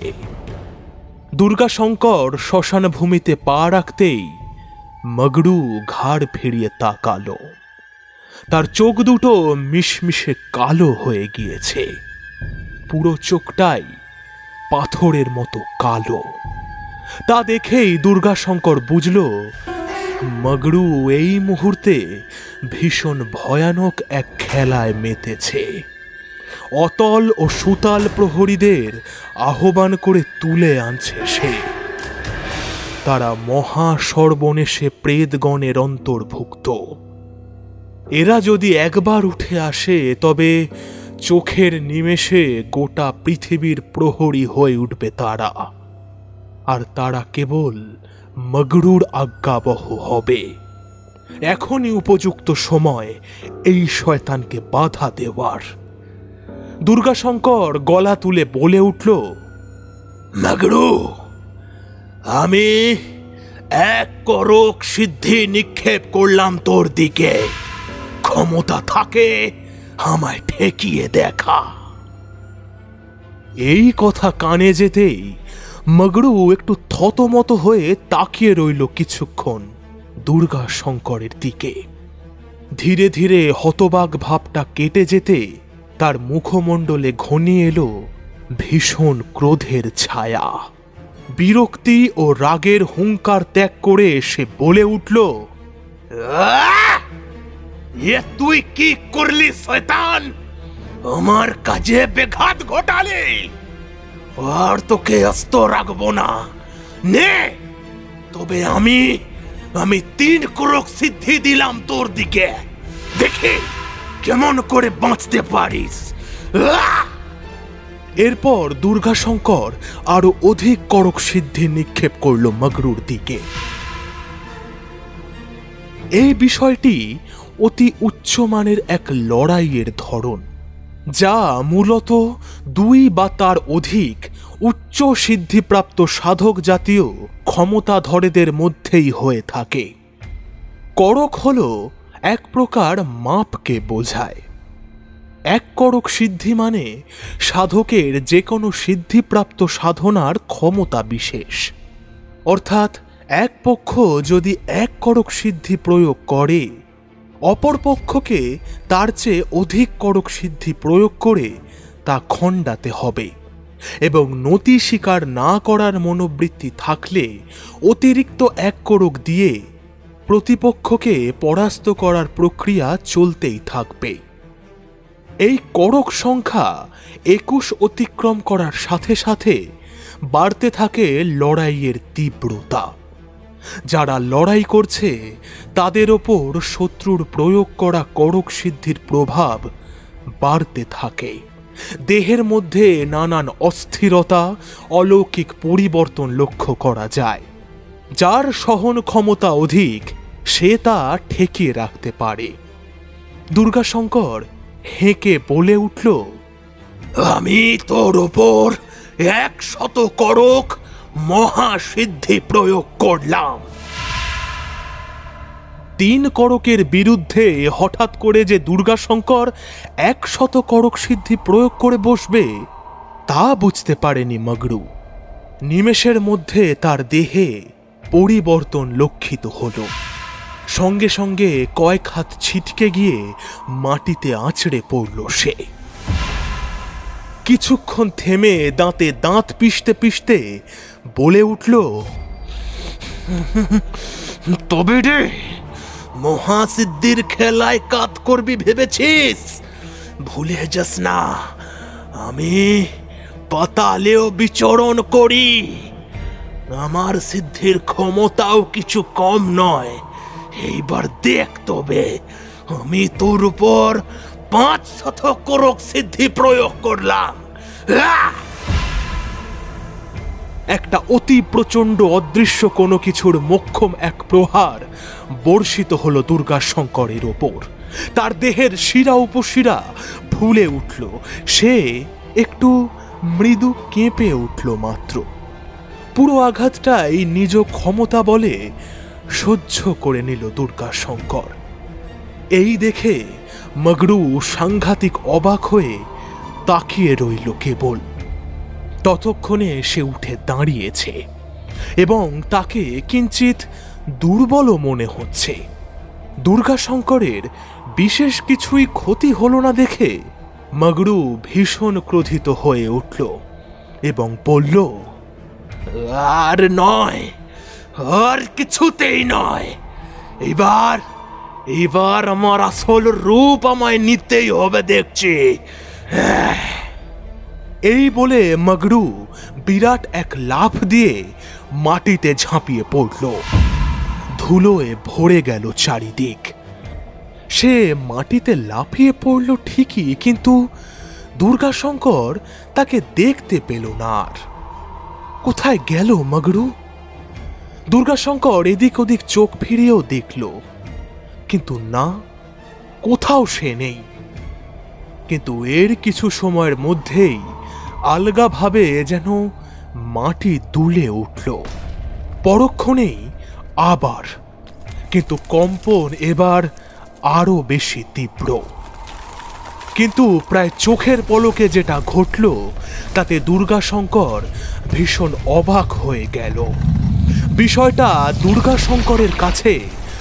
দুর্গাশঙ্কর শ্মশান ভূমিতে পা রাখতেই মগরু ঘাড় ফিরিয়ে তাকালো। তার চোখ দুটো মিশমিশে কালো হয়ে গিয়েছে, পুরো চোখটাই পাথরের মতো কালো। তা দেখেই দুর্গাশঙ্কর বুঝল মগরু এই মুহূর্তে ভীষণ ভয়ানক এক খেলায় মেতেছে। অতল ও সুতাল প্রহরীদের আহ্বান করে তুলে আনছে সে। তারা মহা সর্বনেশে প্রেতগণের অন্তর্ভুক্ত। এরা যদি একবার উঠে আসে তবে চোখের নিমেষে গোটা পৃথিবীর প্রহরী হয়ে উঠবে তারা। আর তারা কেবল মগরুর আজ্ঞাবহ হবে। এখনই উপযুক্ত সময় এই শয়তানকে বাধা দেওয়ার। দুর্গাশঙ্কর গলা তুলে বলে উঠল, মগরু, আমি এক করক সিদ্ধি নিক্ষেপ করলাম তোর দিকে। ক্ষমতা থাকে আমায় ঠেকিয়ে দেখা। এই কথা কানে যেতেই মগরু একটু থতমত হয়ে তাকিয়ে রইল কিছুক্ষণ দুর্গাশঙ্করের দিকে। ধীরে ধীরে হতবাক ভাবটা কেটে যেতে তার মুখমণ্ডলে ঘনিয়ে এলো ভীষণ ক্রোধের ছায়া। বিরক্তি ও রাগের হুঙ্কার ত্যাগ করে সে বলে উঠল, এ তুই কি করলি শয়তান? আমার কাজে বেঘাত ঘটালে, আর তোকে আস্ত রাখবো না। নে, তবে আমি আমি তিন ক্রোক সিদ্ধি দিলাম তোর দিকে, দেখে কেমন করে বাঁচতে পারিস। এরপর দুর্গাশঙ্কর আরো অধিক করক সিদ্ধি নিক্ষেপ করল মগরুর দিকে। এই বিষয়টি অতি উচ্চমানের এক লড়াইয়ের ধরন, যা মূলত দুই বা তার অধিক উচ্চ সিদ্ধিপ্রাপ্ত সাধক জাতীয় ক্ষমতাধরেদের মধ্যেই হয়ে থাকে। করক হল এক প্রকার মাপকে বোঝায়। এক করক সিদ্ধি মানে সাধকের যে কোনো সিদ্ধিপ্রাপ্ত সাধনার ক্ষমতা বিশেষ। অর্থাৎ এক পক্ষ যদি এক করক সিদ্ধি প্রয়োগ করে, অপর পক্ষকে তার চেয়ে অধিক করক সিদ্ধি প্রয়োগ করে তা খণ্ডাতে হবে, এবং নতি স্বীকার না করার মনোবৃত্তি থাকলে অতিরিক্ত এক করক দিয়ে প্রতিপক্ষকে পরাস্ত করার প্রক্রিয়া চলতেই থাকবে। এই করক সংখ্যা একুশ অতিক্রম করার সাথে সাথে বাড়তে থাকে লড়াইয়ের তীব্রতা। যারা লড়াই করছে তাদের ওপর শত্রুর প্রয়োগ করা করক সিদ্ধির প্রভাব বাড়তে থাকে। দেহের মধ্যে নানান অস্থিরতা, অলৌকিক পরিবর্তন লক্ষ্য করা যায়। যার সহন ক্ষমতা অধিক সে তা ঠেকিয়ে রাখতে পারে। দুর্গাশঙ্কর হেঁকে বলে উঠল, আমি তোর ওপর এক শত করক মহাসিদ্ধি প্রয়োগ করলাম। তিন করকের বিরুদ্ধে হঠাৎ করে যে দুর্গাশঙ্কর এক শত করক সিদ্ধি প্রয়োগ করে বসবে তা বুঝতে পারেনি মগরু। নিমেষের মধ্যে তার দেহে পরিবর্তন লক্ষিত হল। সঙ্গে সঙ্গে কয়েক হাত ছিটকে গিয়ে মাটিতে আঁচড়ে পড়ল সে। কিছুক্ষণ থেমে দাঁতে দাঁত পিষতে পিষতে বলে উঠল, তবে রে, মহাসিদ্ধির খেলায় কাত করবি ভেবেছিস? ভুলে যাস না, আমি পাতালেও বিচরণ করি। আমার সিদ্ধির ক্ষমতাও কিছু কম নয়। এইবার দেখ তবে আমি তোর উপর পাঁচ শত করক সিদ্ধি প্রয়োগ করলাম। একটা অতি প্রচণ্ড অদৃশ্য কোনো কিছুর মোক্ষম এক প্রহার বর্ষিত হলো দুর্গাশঙ্করের ওপর। তার দেহের শিরা উপশিরা ফুলে উঠল। সে একটু মৃদু কেঁপে উঠল মাত্র। পুরো আঘাতটাই নিজ ক্ষমতা বলে সহ্য করে নিল দুর্গাশঙ্কর। এই দেখে মগরু সাংঘাতিক অবাক হয়ে তাকিয়ে রইল কেবল। ততক্ষণে সে উঠে দাঁড়িয়েছে এবং তাকে কিঞ্চিত দুর্বল মনে হচ্ছে। দুর্গাশঙ্করের বিশেষ কিছুই ক্ষতি হলো না দেখে মগরু ভীষণ ক্রোধিত হয়ে উঠল এবং বলল, আর নয়, আর কিছুতেই নয়। এবার এবার আমার আসল রূপ আমায় নিতেই হবে দেখছি। এই বলে মগরু বিরাট এক লাফ দিয়ে মাটিতে ঝাঁপিয়ে পড়ল। ধুলোয় ভরে গেল চারিদিক। সে মাটিতে লাফিয়ে পড়ল ঠিকই, কিন্তু দুর্গাশঙ্কর তাকে দেখতে পেল না। আর কোথায় গেল মগরু? দুর্গাশঙ্কর এদিক ওদিক চোখ ফিরিয়েও দেখল, কিন্তু না, কোথাও সে নেই। কিন্তু এর কিছু সময়ের মধ্যেই আলগাভাবে যেন মাটি দুলে উঠল। পরক্ষণেই আবার, কিন্তু কম্পন এবার আরো বেশি তীব্র। কিন্তু প্রায় চোখের পলকে যেটা ঘটল তাতে দুর্গাশঙ্কর ভীষণ অবাক হয়ে গেল। বিষয়টা দুর্গাশঙ্করের কাছে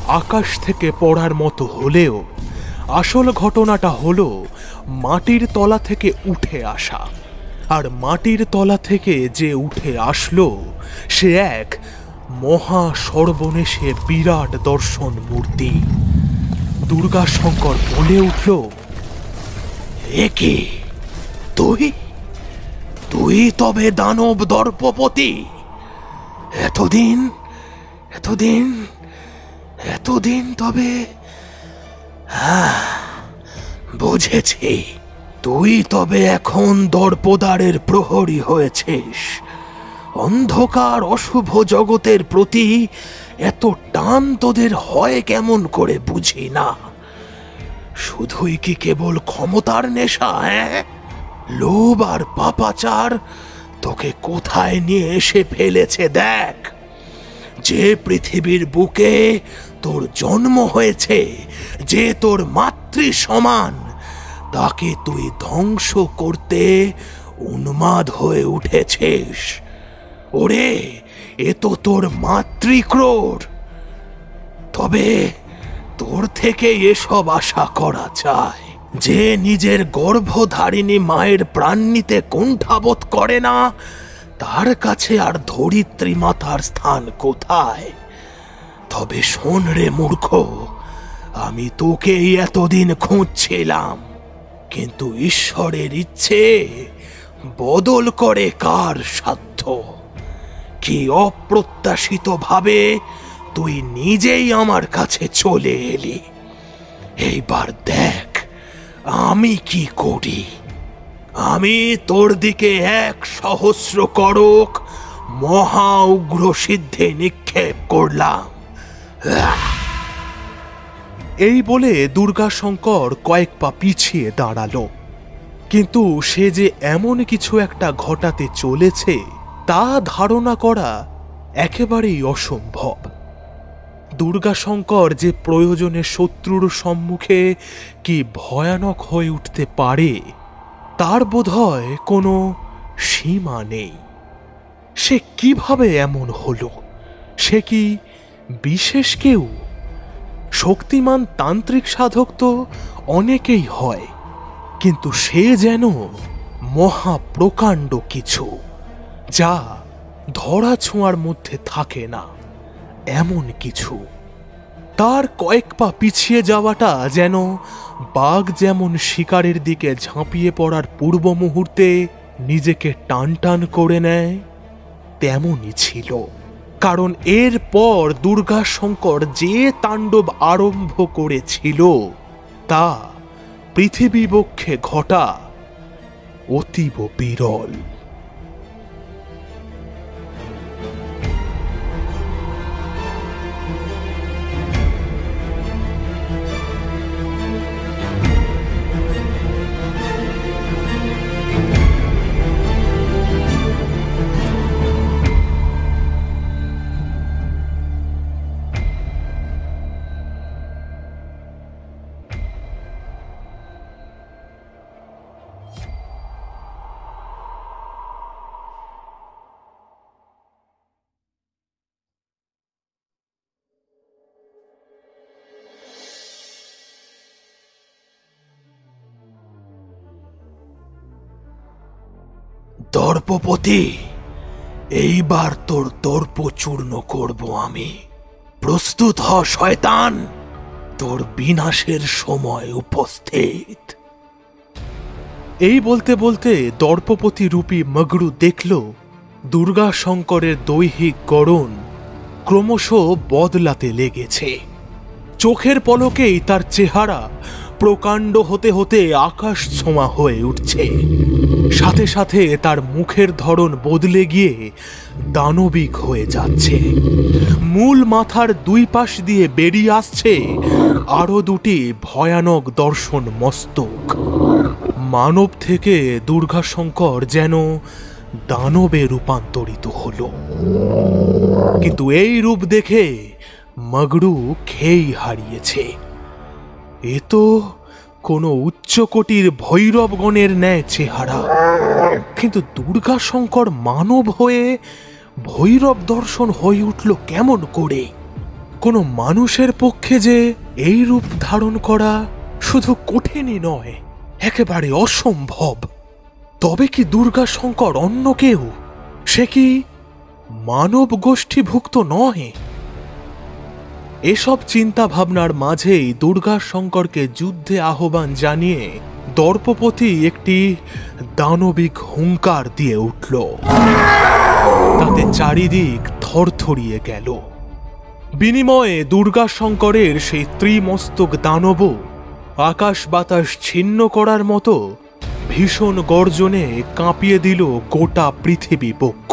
আকাশ থেকে পড়ার মতো হলেও আসল ঘটনাটা হলো মাটির তলা থেকে উঠে আসা। আর মাটির তলা থেকে যে উঠে আসলো সে এক মহা সর্বনেশে বিরাট দর্শন মূর্তি। দুর্গাশঙ্কর বলে উঠল, এ কি তুই তুই তবে দানব দর্পপতি? এতদিন এতদিন এতদিন তবে হ্যাঁ, বুঝেছি, তুই তবে এখন দর্পদ্বারের প্রহরী হয়েছিস। অন্ধকার অশুভ জগতের প্রতি এত টান তোদের হয় কেমন করে বুঝি না। শুধুই কি কেবল ক্ষমতার নেশা? হ্যাঁ, লোভ আর পাপাচার তোকে কোথায় নিয়ে এসে ফেলেছে দেখ। যে পৃথিবীর বুকে তোর জন্ম হয়েছে, যে তোর মাতৃ সমান, তাকে তুই ধ্বংস করতে উন্মাদ হয়ে উঠেছিস। ওরে, এ তো তোর মাতৃক্রোধ। তবে তোর থেকে এসব আশা করা যায় যে নিজের গর্ভধারিণী মায়ের প্রাণ নিতে কুণ্ঠাবোধ করে না, তার কাছে আর ধরিত্রী মাতার স্থান কোথায়? তবে শোন রে মূর্খ, আমি তোকেই এতদিন খুঁজছিলাম, কিন্তু ঈশ্বরের ইচ্ছে বদল করে কার সাধ্য? কি অপ্রত্যাশিত ভাবে তুই নিজেই আমার কাছে চলে এলি। এইবার দেখ আমি কি করি। আমি তোর দিকে এক সহস্র করক মহা উগ্র সিদ্ধে নিক্ষেপ করলাম। এই বলে দুর্গাশঙ্কর কয়েক পা পিছিয়ে দাঁড়ালো। কিন্তু সে যে এমন কিছু একটা ঘটাতে চলেছে তা ধারণা করা একেবারেই অসম্ভব। দুর্গাশঙ্কর যে প্রয়োজনে শত্রুর সম্মুখে কি ভয়ানক হয়ে উঠতে পারে তার বোধহয় কোনো সীমা নেই। সে কিভাবে এমন হলো? সে কি বিশেষ কেউ? শক্তিমান তান্ত্রিক সাধক তো অনেকেই হয়, কিন্তু সে যেন মহাপ্রকাণ্ড কিছু, যা ধরা ছোঁয়ার মধ্যে থাকে না, এমন কিছু। তার কয়েক পা পিছিয়ে যাওয়াটা যেন বাঘ যেমন শিকারের দিকে ঝাঁপিয়ে পড়ার পূর্ব মুহূর্তে নিজেকে টান টান করে নেয়, তেমনই ছিল। কারণ এরপর দুর্গাশঙ্কর যে তাণ্ডব আরম্ভ করেছিল তা পৃথিবী বক্ষে ঘটা অতীব বিরল। দর্পপতি, এইবার তোর দর্প চূর্ণ করব আমি। প্রস্তুত হ শয়তান, তোর বিনাশের সময় উপস্থিত। এই বলতে বলতে দর্পপতি রূপী মগরু দেখল দুর্গাশঙ্করের দৈহিক গড়ন ক্রমশ বদলাতে লেগেছে। চোখের পলকেই তার চেহারা প্রকাণ্ড হতে হতে আকাশ ছোঁয়া হয়ে উঠছে। সাথে সাথে তার মুখের ধরন বদলে গিয়ে দানবিক হয়ে যাচ্ছে। মূল মাথার দুই পাশ দিয়ে বেরিয়ে আসছে আরো দুটি ভয়ানক দর্শন মস্তক। মানব থেকে দুর্গাশঙ্কর যেন দানবে রূপান্তরিত হল। কিন্তু এই রূপ দেখে মগরু খেই হারিয়েছে। এ তো কোনো উচ্চকোটির ভৈরবগণের ন্যায় চেহারা, কিন্তু দুর্গাশঙ্কর মানব হয়ে ভৈরব দর্শন হয়ে উঠল কেমন করে? কোনো মানুষের পক্ষে যে এই রূপ ধারণ করা শুধু কঠিনই নয়, একেবারে অসম্ভব। তবে কি দুর্গাশঙ্কর অন্য কেউ? সে কি মানব গোষ্ঠীভুক্ত নয়? এসব চিন্তা ভাবনার মাঝেই দুর্গাশঙ্করকে যুদ্ধে আহ্বান জানিয়ে দর্পপতি একটি দানবিক হুঙ্কার দিয়ে উঠল। তাতে চারিদিক থরথরিয়ে গেল। বিনিময়ে দুর্গাশঙ্করের সেই ত্রিমস্তক দানব আকাশ বাতাস ছিন্ন করার মতো ভীষণ গর্জনে কাঁপিয়ে দিল গোটা পৃথিবী বক্ষ।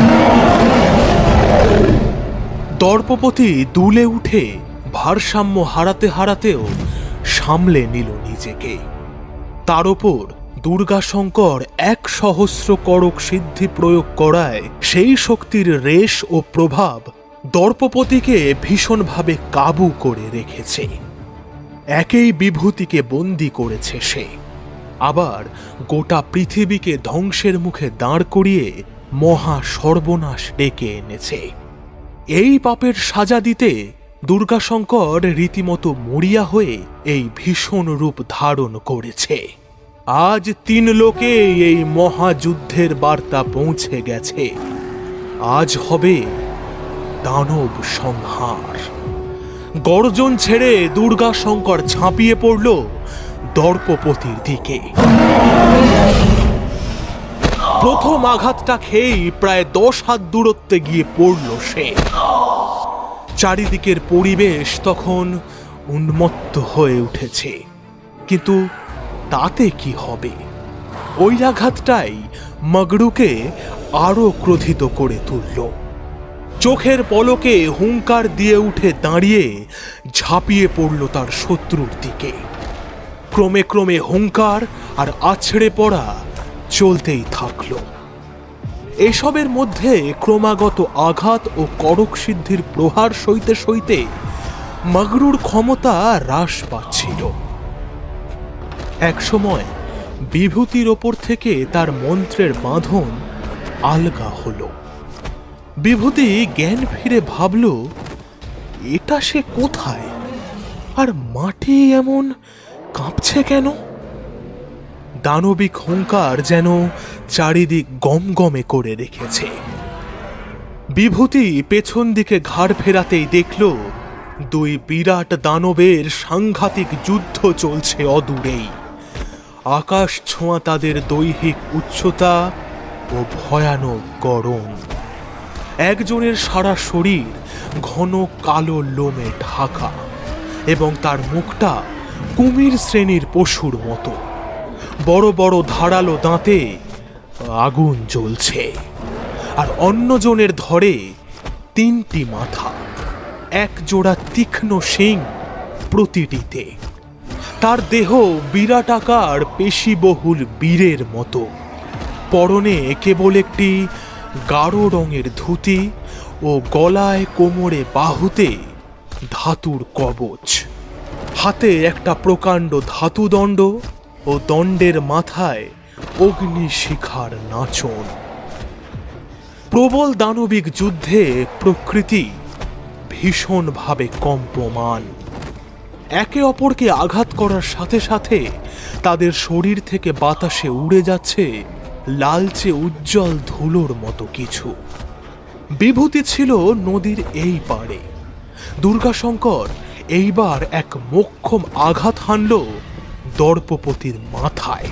দর্পপতি দুলে উঠে ভারসাম্য হারাতে হারাতেও সামলে নিল নিজেকে। তার ওপর দুর্গাশঙ্কর এক সহস্র করক সিদ্ধি প্রয়োগ করায় সেই শক্তির রেশ ও প্রভাব দর্পপতিকে ভীষণভাবে কাবু করে রেখেছে। একেই বিভূতিকে বন্দী করেছে সে, আবার গোটা পৃথিবীকে ধ্বংসের মুখে দাঁড় করিয়ে মহা সর্বনাশ ডেকে এনেছে। এই পাপের সাজা দিতে দুর্গাশঙ্কর রীতিমতো মরিয়া হয়ে এই ভীষণ রূপ ধারণ করেছে। আজ তিন লোকে এই মহাযুদ্ধের বার্তা পৌঁছে গেছে। আজ হবে দানব সংহার। গর্জন ছেড়ে দুর্গাশঙ্কর ঝাঁপিয়ে পড়ল দর্পপতির দিকে। প্রথম আঘাতটা খেয়েই প্রায় দশ হাত দূরত্বে গিয়ে পড়ল সে। চারিদিকের পরিবেশ তখন উন্মত্ত হয়ে উঠেছে, কিন্তু তাতে কি হবে? ওই আঘাতটাই মগরুকে আরো ক্রোধিত করে তুলল। চোখের পলকে হুঙ্কার দিয়ে উঠে দাঁড়িয়ে ঝাঁপিয়ে পড়ল তার শত্রুর দিকে। ক্রমে ক্রমে হুঙ্কার আর আছড়ে পড়া চলতেই থাকল। এসবের মধ্যে ক্রমাগত আঘাত ও করক সিদ্ধির প্রহার সইতে সইতে মগরুর ক্ষমতা হ্রাস পাচ্ছিল। একসময় বিভূতির ওপর থেকে তার মন্ত্রের বাঁধন আলগা হলো। বিভূতি জ্ঞান ফিরে ভাবল, এটা সে কোথায়, আর মাটি এমন কাঁপছে কেন? দানবিক হুঙ্কার যেন চারিদিক গমগমে করে রেখেছে। বিভূতি পেছন দিকে ঘাড় ফেরাতেই দেখল দুই বিরাট দানবের সাংঘাতিক যুদ্ধ চলছে অদূরেই। আকাশ ছোঁয়া তাদের দৈহিক উচ্চতা ও ভয়ানক গরম। একজনের সারা শরীর ঘন কালো লোমে ঢাকা এবং তার মুখটা কুমির শ্রেণীর পশুর মতো। বড় বড় ধারালো দাঁতে আগুন জ্বলছে, আর অন্যজনের ধরে তিনটি মাথা, এক জোড়া তীক্ষ্ণ শিং প্রতিটিতে। তার দেহ বিরাটাকার পেশিবহুল বীরের মতো। পরনে কেবল একটি গাঢ় রঙের ধুতি ও গলায় কোমরে বাহুতে ধাতুর কবচ। হাতে একটা প্রকাণ্ড ধাতুদণ্ড ও দণ্ডের মাথায় অগ্নিশিখার নাচন। প্রবল দানবিক যুদ্ধে প্রকৃতি ভীষণভাবে কম্পমান। একে অপরকে আঘাত করার সাথে সাথে তাদের শরীর থেকে বাতাসে উড়ে যাচ্ছে লালচে উজ্জ্বল ধুলোর মতো কিছু। বিভূতি ছিল নদীর এই পাড়ে। দুর্গাশঙ্কর এইবার এক মোক্ষম আঘাত হানল দর্পপতির মাথায়।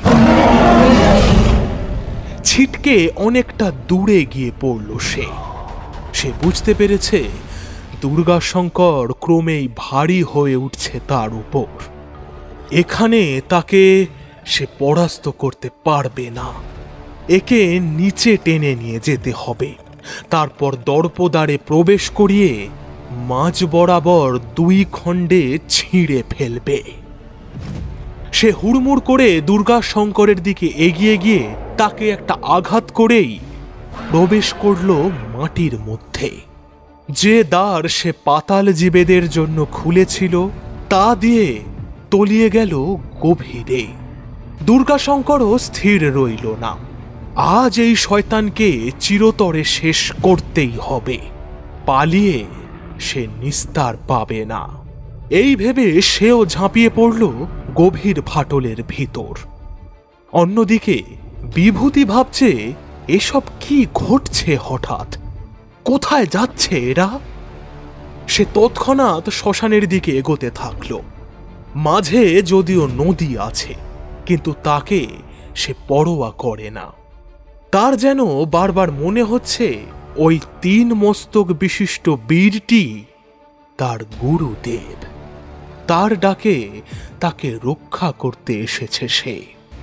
ছিটকে অনেকটা দূরে গিয়ে পড়ল সে। সে বুঝতে পেরেছে দুর্গাশঙ্কর ক্রমেই ভারী হয়ে উঠছে তার উপর। এখানে তাকে সে পরাস্ত করতে পারবে না। একে নিচে টেনে নিয়ে যেতে হবে, তারপর দর্পদ্বারে প্রবেশ করিয়ে মাঝ বরাবর দুই খণ্ডে ছিঁড়ে ফেলবে। সে হুড়মুড় করে দুর্গাশঙ্করের দিকে এগিয়ে গিয়ে তাকে একটা আঘাত করেই প্রবেশ করল মাটির মধ্যে। যে দ্বার সে পাতাল জীবেদের জন্য খুলেছিল তা দিয়ে তলিয়ে গেল গভীরে। দুর্গাশঙ্করও স্থির রইল না। আজ এই শয়তানকে চিরতরে শেষ করতেই হবে। পালিয়ে সে নিস্তার পাবে না। এই ভেবে সেও ঝাঁপিয়ে পড়ল গভীর ফাটলের ভিতর। অন্যদিকে বিভূতি ভাবছে, এসব কি ঘটছে হঠাৎ? কোথায় যাচ্ছে এরা? সে তৎক্ষণাৎ শ্মশানের দিকে এগোতে থাকল। মাঝে যদিও নদী আছে, কিন্তু তাকে সে পরোয়া করে না। তার যেন বারবার মনে হচ্ছে ওই তিন মস্তক বিশিষ্ট বীরটি তার গুরুদেব। তার ডাকে তাকে রক্ষা করতে এসেছে সে।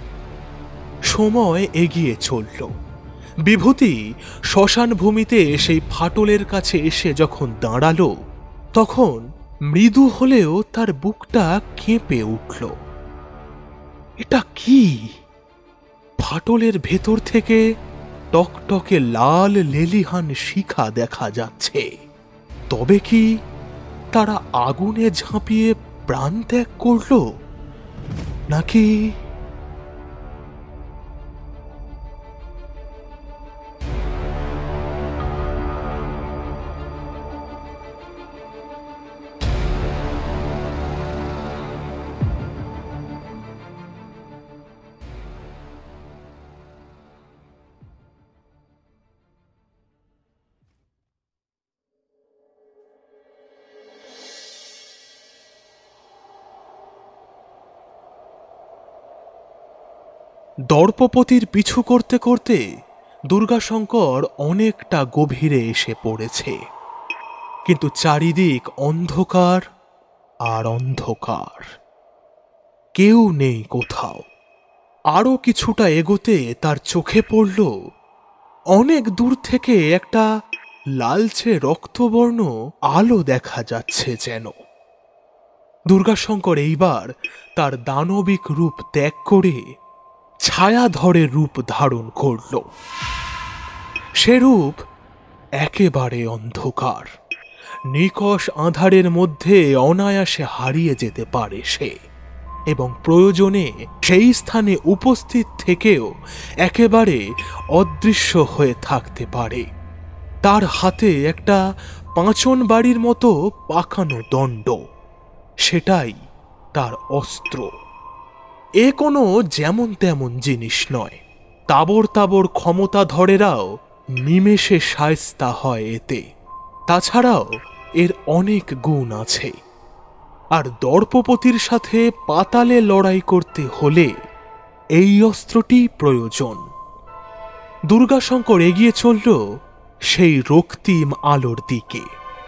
সময় এগিয়ে চলল। বিভূতি শ্মশান ভূমিতে সেই ফাটলের কাছে এসে যখন দাঁড়ালো, তখন মৃদু হলেও তার বুকটা কেঁপে উঠল। এটা কি? ফাটলের ভেতর থেকে টকটকে লাল লেলিহান শিখা দেখা যাচ্ছে। তবে কি তারা আগুনে ঝাঁপিয়ে প্রাণ ত্যাগ করল, নাকি? দর্পপতির পিছু করতে করতে দুর্গাশঙ্কর অনেকটা গভীরে এসে পড়েছে, কিন্তু চারিদিক অন্ধকার আর অন্ধকার। কেউ নেই কোথাও। আরো কিছুটা এগোতে তার চোখে পড়ল অনেক দূর থেকে একটা লালচে রক্তবর্ণ আলো দেখা যাচ্ছে যেন। দুর্গাশঙ্কর এইবার তার দানবিক রূপ ত্যাগ করে ছায়াধরের রূপ ধারণ করল। সে রূপ একেবারে অন্ধকার। নিকষ আঁধারের মধ্যে অনায়াসে হারিয়ে যেতে পারে সে, এবং প্রয়োজনে সেই স্থানে উপস্থিত থেকেও একেবারে অদৃশ্য হয়ে থাকতে পারে। তার হাতে একটা পাঁচন বাড়ির মতো পাকানো দণ্ড, সেটাই তার অস্ত্র। এ কোনো যেমন তেমন জিনিস নয়। তাবর তাবর ক্ষমতাধরেরাও নিমেষে শায়েস্তা হয় এতে। তাছাড়াও এর অনেক গুণ আছে। আর দর্পপতির সাথে পাতালে লড়াই করতে হলে এই অস্ত্রটি প্রয়োজন। দুর্গাশঙ্কর এগিয়ে চলল সেই রক্তিম আলোর দিকে।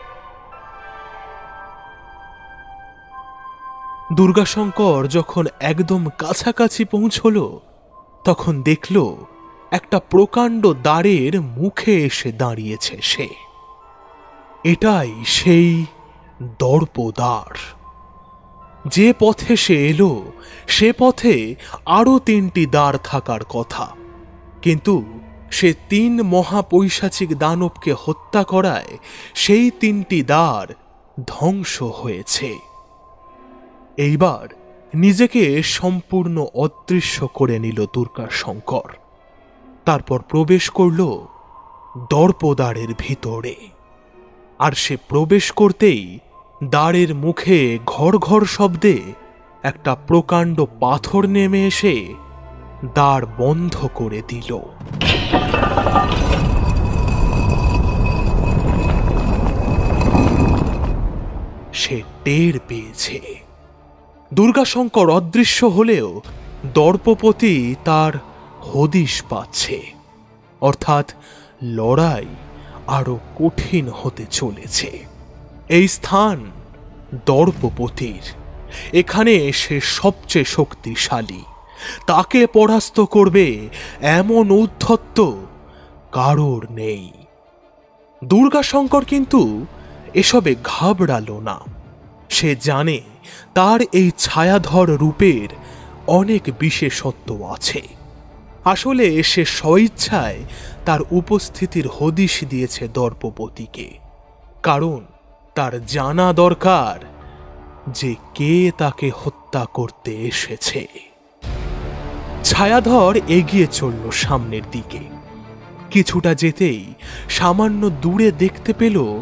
দুর্গাশঙ্কর যখন একদম কাছাকাছি পৌঁছল, তখন দেখল একটা প্রকাণ্ড দ্বারের মুখে এসে দাঁড়িয়েছে সে। এটাই সেই দর্পদ্বার। যে পথে সে এলো সে পথে আরো তিনটি দ্বার থাকার কথা, কিন্তু সে তিন মহাপৈশাচিক দানবকে হত্যা করায় সেই তিনটি দ্বার ধ্বংস হয়েছে। এইবার নিজেকে সম্পূর্ণ অদৃশ্য করে নিল দুর্গাশঙ্কর। তারপর প্রবেশ করল দর্পদ্বারের ভিতরে। আর সে প্রবেশ করতেই দ্বারের মুখে ঘর ঘর শব্দে একটা প্রকাণ্ড পাথর নেমে এসে দ্বার বন্ধ করে দিল। সে টের পেয়েছে দুর্গাশঙ্কর অদৃশ্য হলেও দর্পপতি তার হদিশ পাচ্ছে, অর্থাৎ লড়াই আরো কঠিন হতে চলেছে। এই স্থান দর্পপতির। এখানে সে সবচেয়ে শক্তিশালী। তাকে পরাস্ত করবে এমন উদ্ধত্ত কারোর নেই। দুর্গাশঙ্কর কিন্তু এসবে ঘাবড়ালো না। সে জানে তার এই ছায়াধর রূপের অনেক বিশেষত্ব আছে। আসলে সে স্বইচ্ছায় তার উপস্থিতির হদিশ দিয়েছে দর্পপতিকে, কারণ তার জানা দরকার যে কে তাকে হত্যা করতে এসেছে। ছায়াধর এগিয়ে চলল সামনের দিকে। কিছুটা যেতেই সামান্য দূরে দেখতে পেল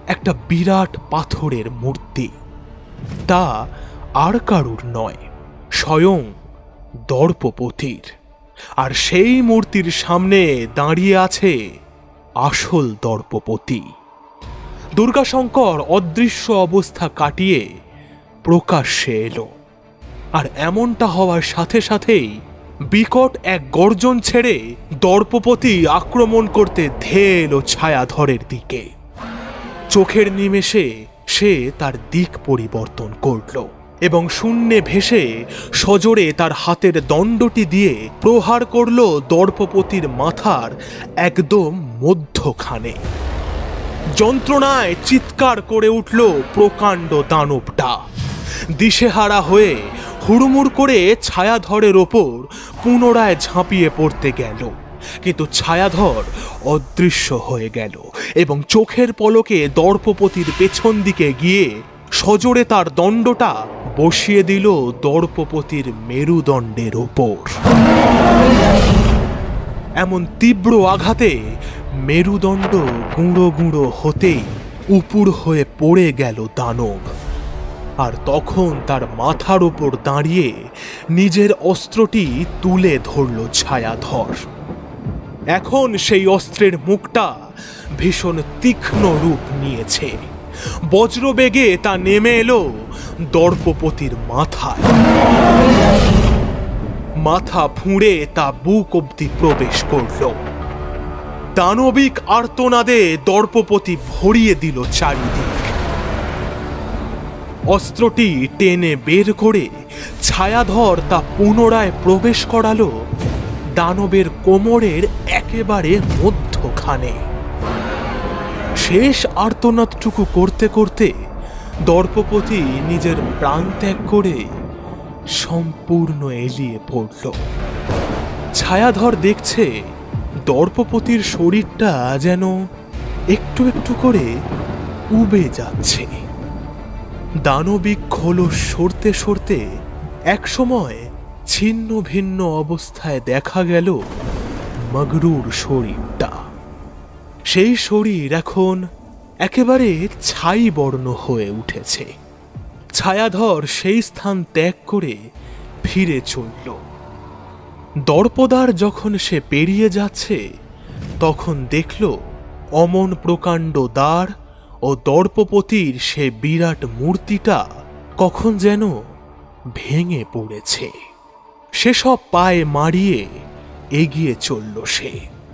একটা বিরাট পাথরের মূর্তি। তা আর কারুর নয়, স্বয়ং দর্পপতির। আর সেই মূর্তির সামনে দাঁড়িয়ে আছে আসল দর্পপতি। দুর্গাশঙ্কর অদৃশ্য অবস্থা কাটিয়ে প্রকাশ্যে এলো। আর এমনটা হওয়ার সাথে সাথেই বিকট এক গর্জন ছেড়ে দর্পপতি আক্রমণ করতে ধেয়ে এলো ছায়াধরের দিকে। চোখের নিমেষে সে তার দিক পরিবর্তন করল এবং শূন্যে ভেসে সজোরে তার হাতের দণ্ডটি দিয়ে প্রহার করল দর্পপতির মাথার একদম মধ্যখানে। যন্ত্রণায় চিৎকার করে উঠল প্রকাণ্ড দানবটা। দিশেহারা হয়ে হুড়মুড় করে ছায়াধরের ওপর পুনরায় ঝাঁপিয়ে পড়তে গেল, কিন্তু ছায়াধর অদৃশ্য হয়ে গেল এবং চোখের পলকে দর্পপতির পেছন দিকে গিয়ে সজোরে তার দণ্ডটা বসিয়ে দিল দর্পপতির মেরুদণ্ডের ওপর। এমন তীব্র আঘাতে মেরুদণ্ড গুঁড়ো গুঁড়ো হতেই উপুড় হয়ে পড়ে গেল দানব। আর তখন তার মাথার উপর দাঁড়িয়ে নিজের অস্ত্রটি তুলে ধরল ছায়াধর। এখন সেই অস্ত্রের মুখটা ভীষণ তীক্ষ্ণ রূপ নিয়েছে। বজ্রবেগে তা নেমে এলো দর্পপতির মাথায়। মাথা ফুঁড়ে তা বুক অব্দি প্রবেশ করল। দানবিক আর্তনাদে দর্পপতি ভরিয়ে দিল চারিদিক। অস্ত্রটি টেনে বের করে ছায়াধর তা পুনরায় প্রবেশ করালো দানবের কোমরের একেবারে মধ্যখানে। শেষ আর্তনাদটুকু করতে করতে দর্পপতি নিজের প্রাণ ত্যাগ করে সম্পূর্ণ এলিয়ে পড়ল। ছায়াধর দেখছে দর্পপতির শরীরটা যেন একটু একটু করে উবে যাচ্ছে। দানবিক খোলস সরতে সরতে একসময় ছিন্ন ভিন্ন অবস্থায় দেখা গেল মগরুর শরীরটা। সেই শরীর এখন একেবারে ছাই বর্ণ হয়ে উঠেছে। ছায়াধর সেই স্থান ত্যাগ করে ফিরে চলল। দর্পদ্বার যখন সে পেরিয়ে যাচ্ছে তখন দেখল অমন প্রকাণ্ড দ্বার ও দর্পপতির সে বিরাট মূর্তিটা কখন যেন ভেঙে পড়েছে। সেসব পায়ে মারিয়ে এগিয়ে চলল সে।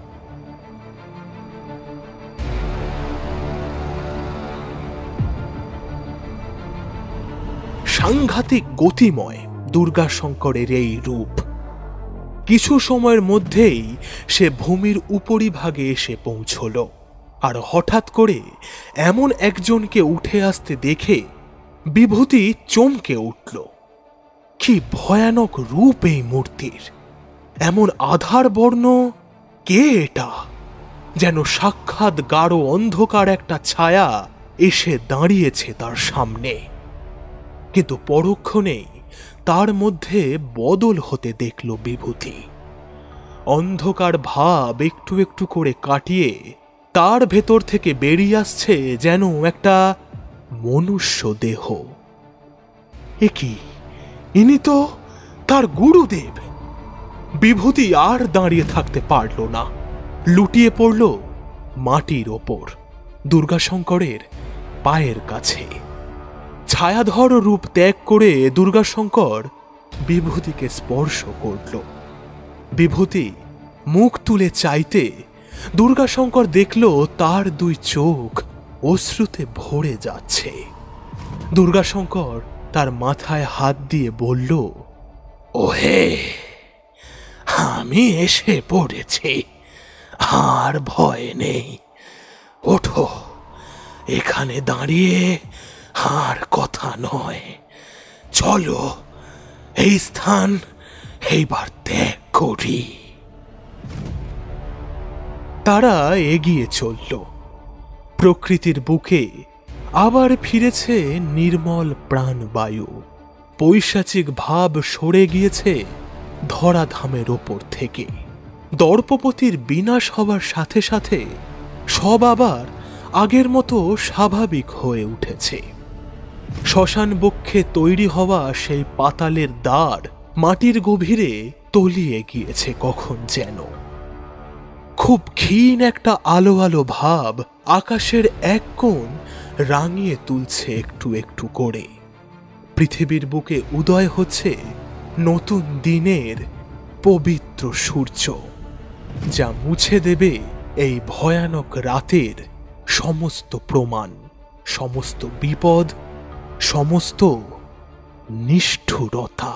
সাংঘাতিক গতিময় দুর্গাশঙ্করের এই রূপ। কিছু সময়ের মধ্যেই সে ভূমির উপরিভাগে এসে পৌঁছল। আর হঠাৎ করে এমন একজনকে উঠে আসতে দেখে বিভূতি চমকে উঠল। কি ভয়ানক রূপ এই মূর্তির! এমন আধার বর্ণ কে এটা? যেন সাক্ষাৎ গাঢ় অন্ধকার একটা ছায়া এসে দাঁড়িয়েছে তার সামনে। কিন্তু পরক্ষণেই তার মধ্যে বদল হতে দেখল বিভূতি। অন্ধকার ভাব একটু একটু করে কাটিয়ে তার ভেতর থেকে বেরিয়ে আসছে যেন একটা মনুষ্য দেহ। এ কি, ইনি তো তার গুরুদেব! বিভূতি আর দাঁড়িয়ে থাকতে পারল না, লুটিয়ে পড়ল মাটির ওপর দুর্গাশঙ্করের পায়ের কাছে। ছায়াধর রূপ ত্যাগ করে দুর্গাশঙ্কর বিভূতিকে স্পর্শ করল। বিভূতি মুখ তুলে চাইতে দুর্গাশঙ্কর দেখল তার দুই চোখ অশ্রুতে ভরে যাচ্ছে। দুর্গাশঙ্কর তার মাথায় হাত দিয়ে বলল, ওহে, আমি এসে পড়েছি, আর ভয় নেই। ওঠো, এখানে দাঁড়িয়ে আর কথা নয়। চলো, এই স্থান এইবার ত্যাগ করি। তারা এগিয়ে চলল। প্রকৃতির বুকে আবার ফিরেছে নির্মল প্রাণবায়ু। পৈশাচিক ভাব সরে গিয়েছে ধরাধামের ওপর থেকে। দর্পপতির বিনাশ হবার সাথে সাথে সব আবার আগের মতো স্বাভাবিক হয়ে উঠেছে। শ্মশান বক্ষে তৈরি হওয়া সেই পাতালের দ্বার মাটির গভীরে তলিয়ে গিয়েছে কখন যেন। খুব ক্ষীণ একটা আলো আলো ভাব আকাশের এক কোণ রাঙিয়ে তুলছে একটু একটু করে। পৃথিবীর বুকে উদয় হচ্ছে নতুন দিনের পবিত্র সূর্য, যা মুছে দেবে এই ভয়ানক রাতের সমস্ত প্রমাণ, সমস্ত বিপদ, সমস্ত নিষ্ঠুরতা।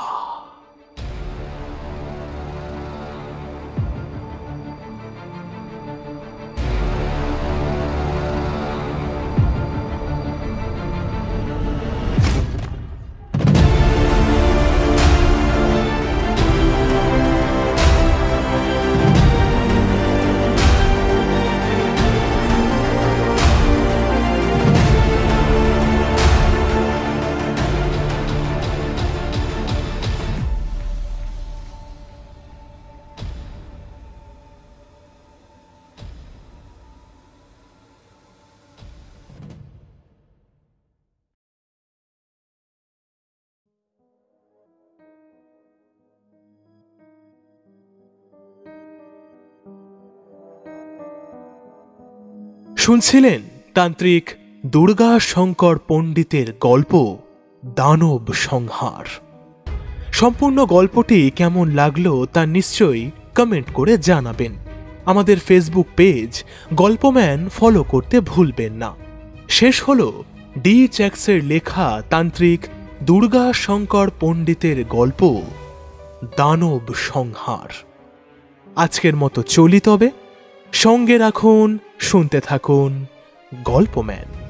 শুনছিলেন তান্ত্রিক দুর্গা শঙ্কর পণ্ডিতের গল্প দানব সংহার। সম্পূর্ণ গল্পটি কেমন লাগলো তা নিশ্চয়ই কমেন্ট করে জানাবেন। আমাদের ফেসবুক পেজ গল্পম্যান ফলো করতে ভুলবেন না। শেষ হলো ডি চ্যাক্সের লেখা তান্ত্রিক দুর্গা শঙ্কর পণ্ডিতের গল্প দানব সংহার। আজকের মতো চলি তবে, সঙ্গে রাখুন, শুনতে থাকুন গল্পম্যান।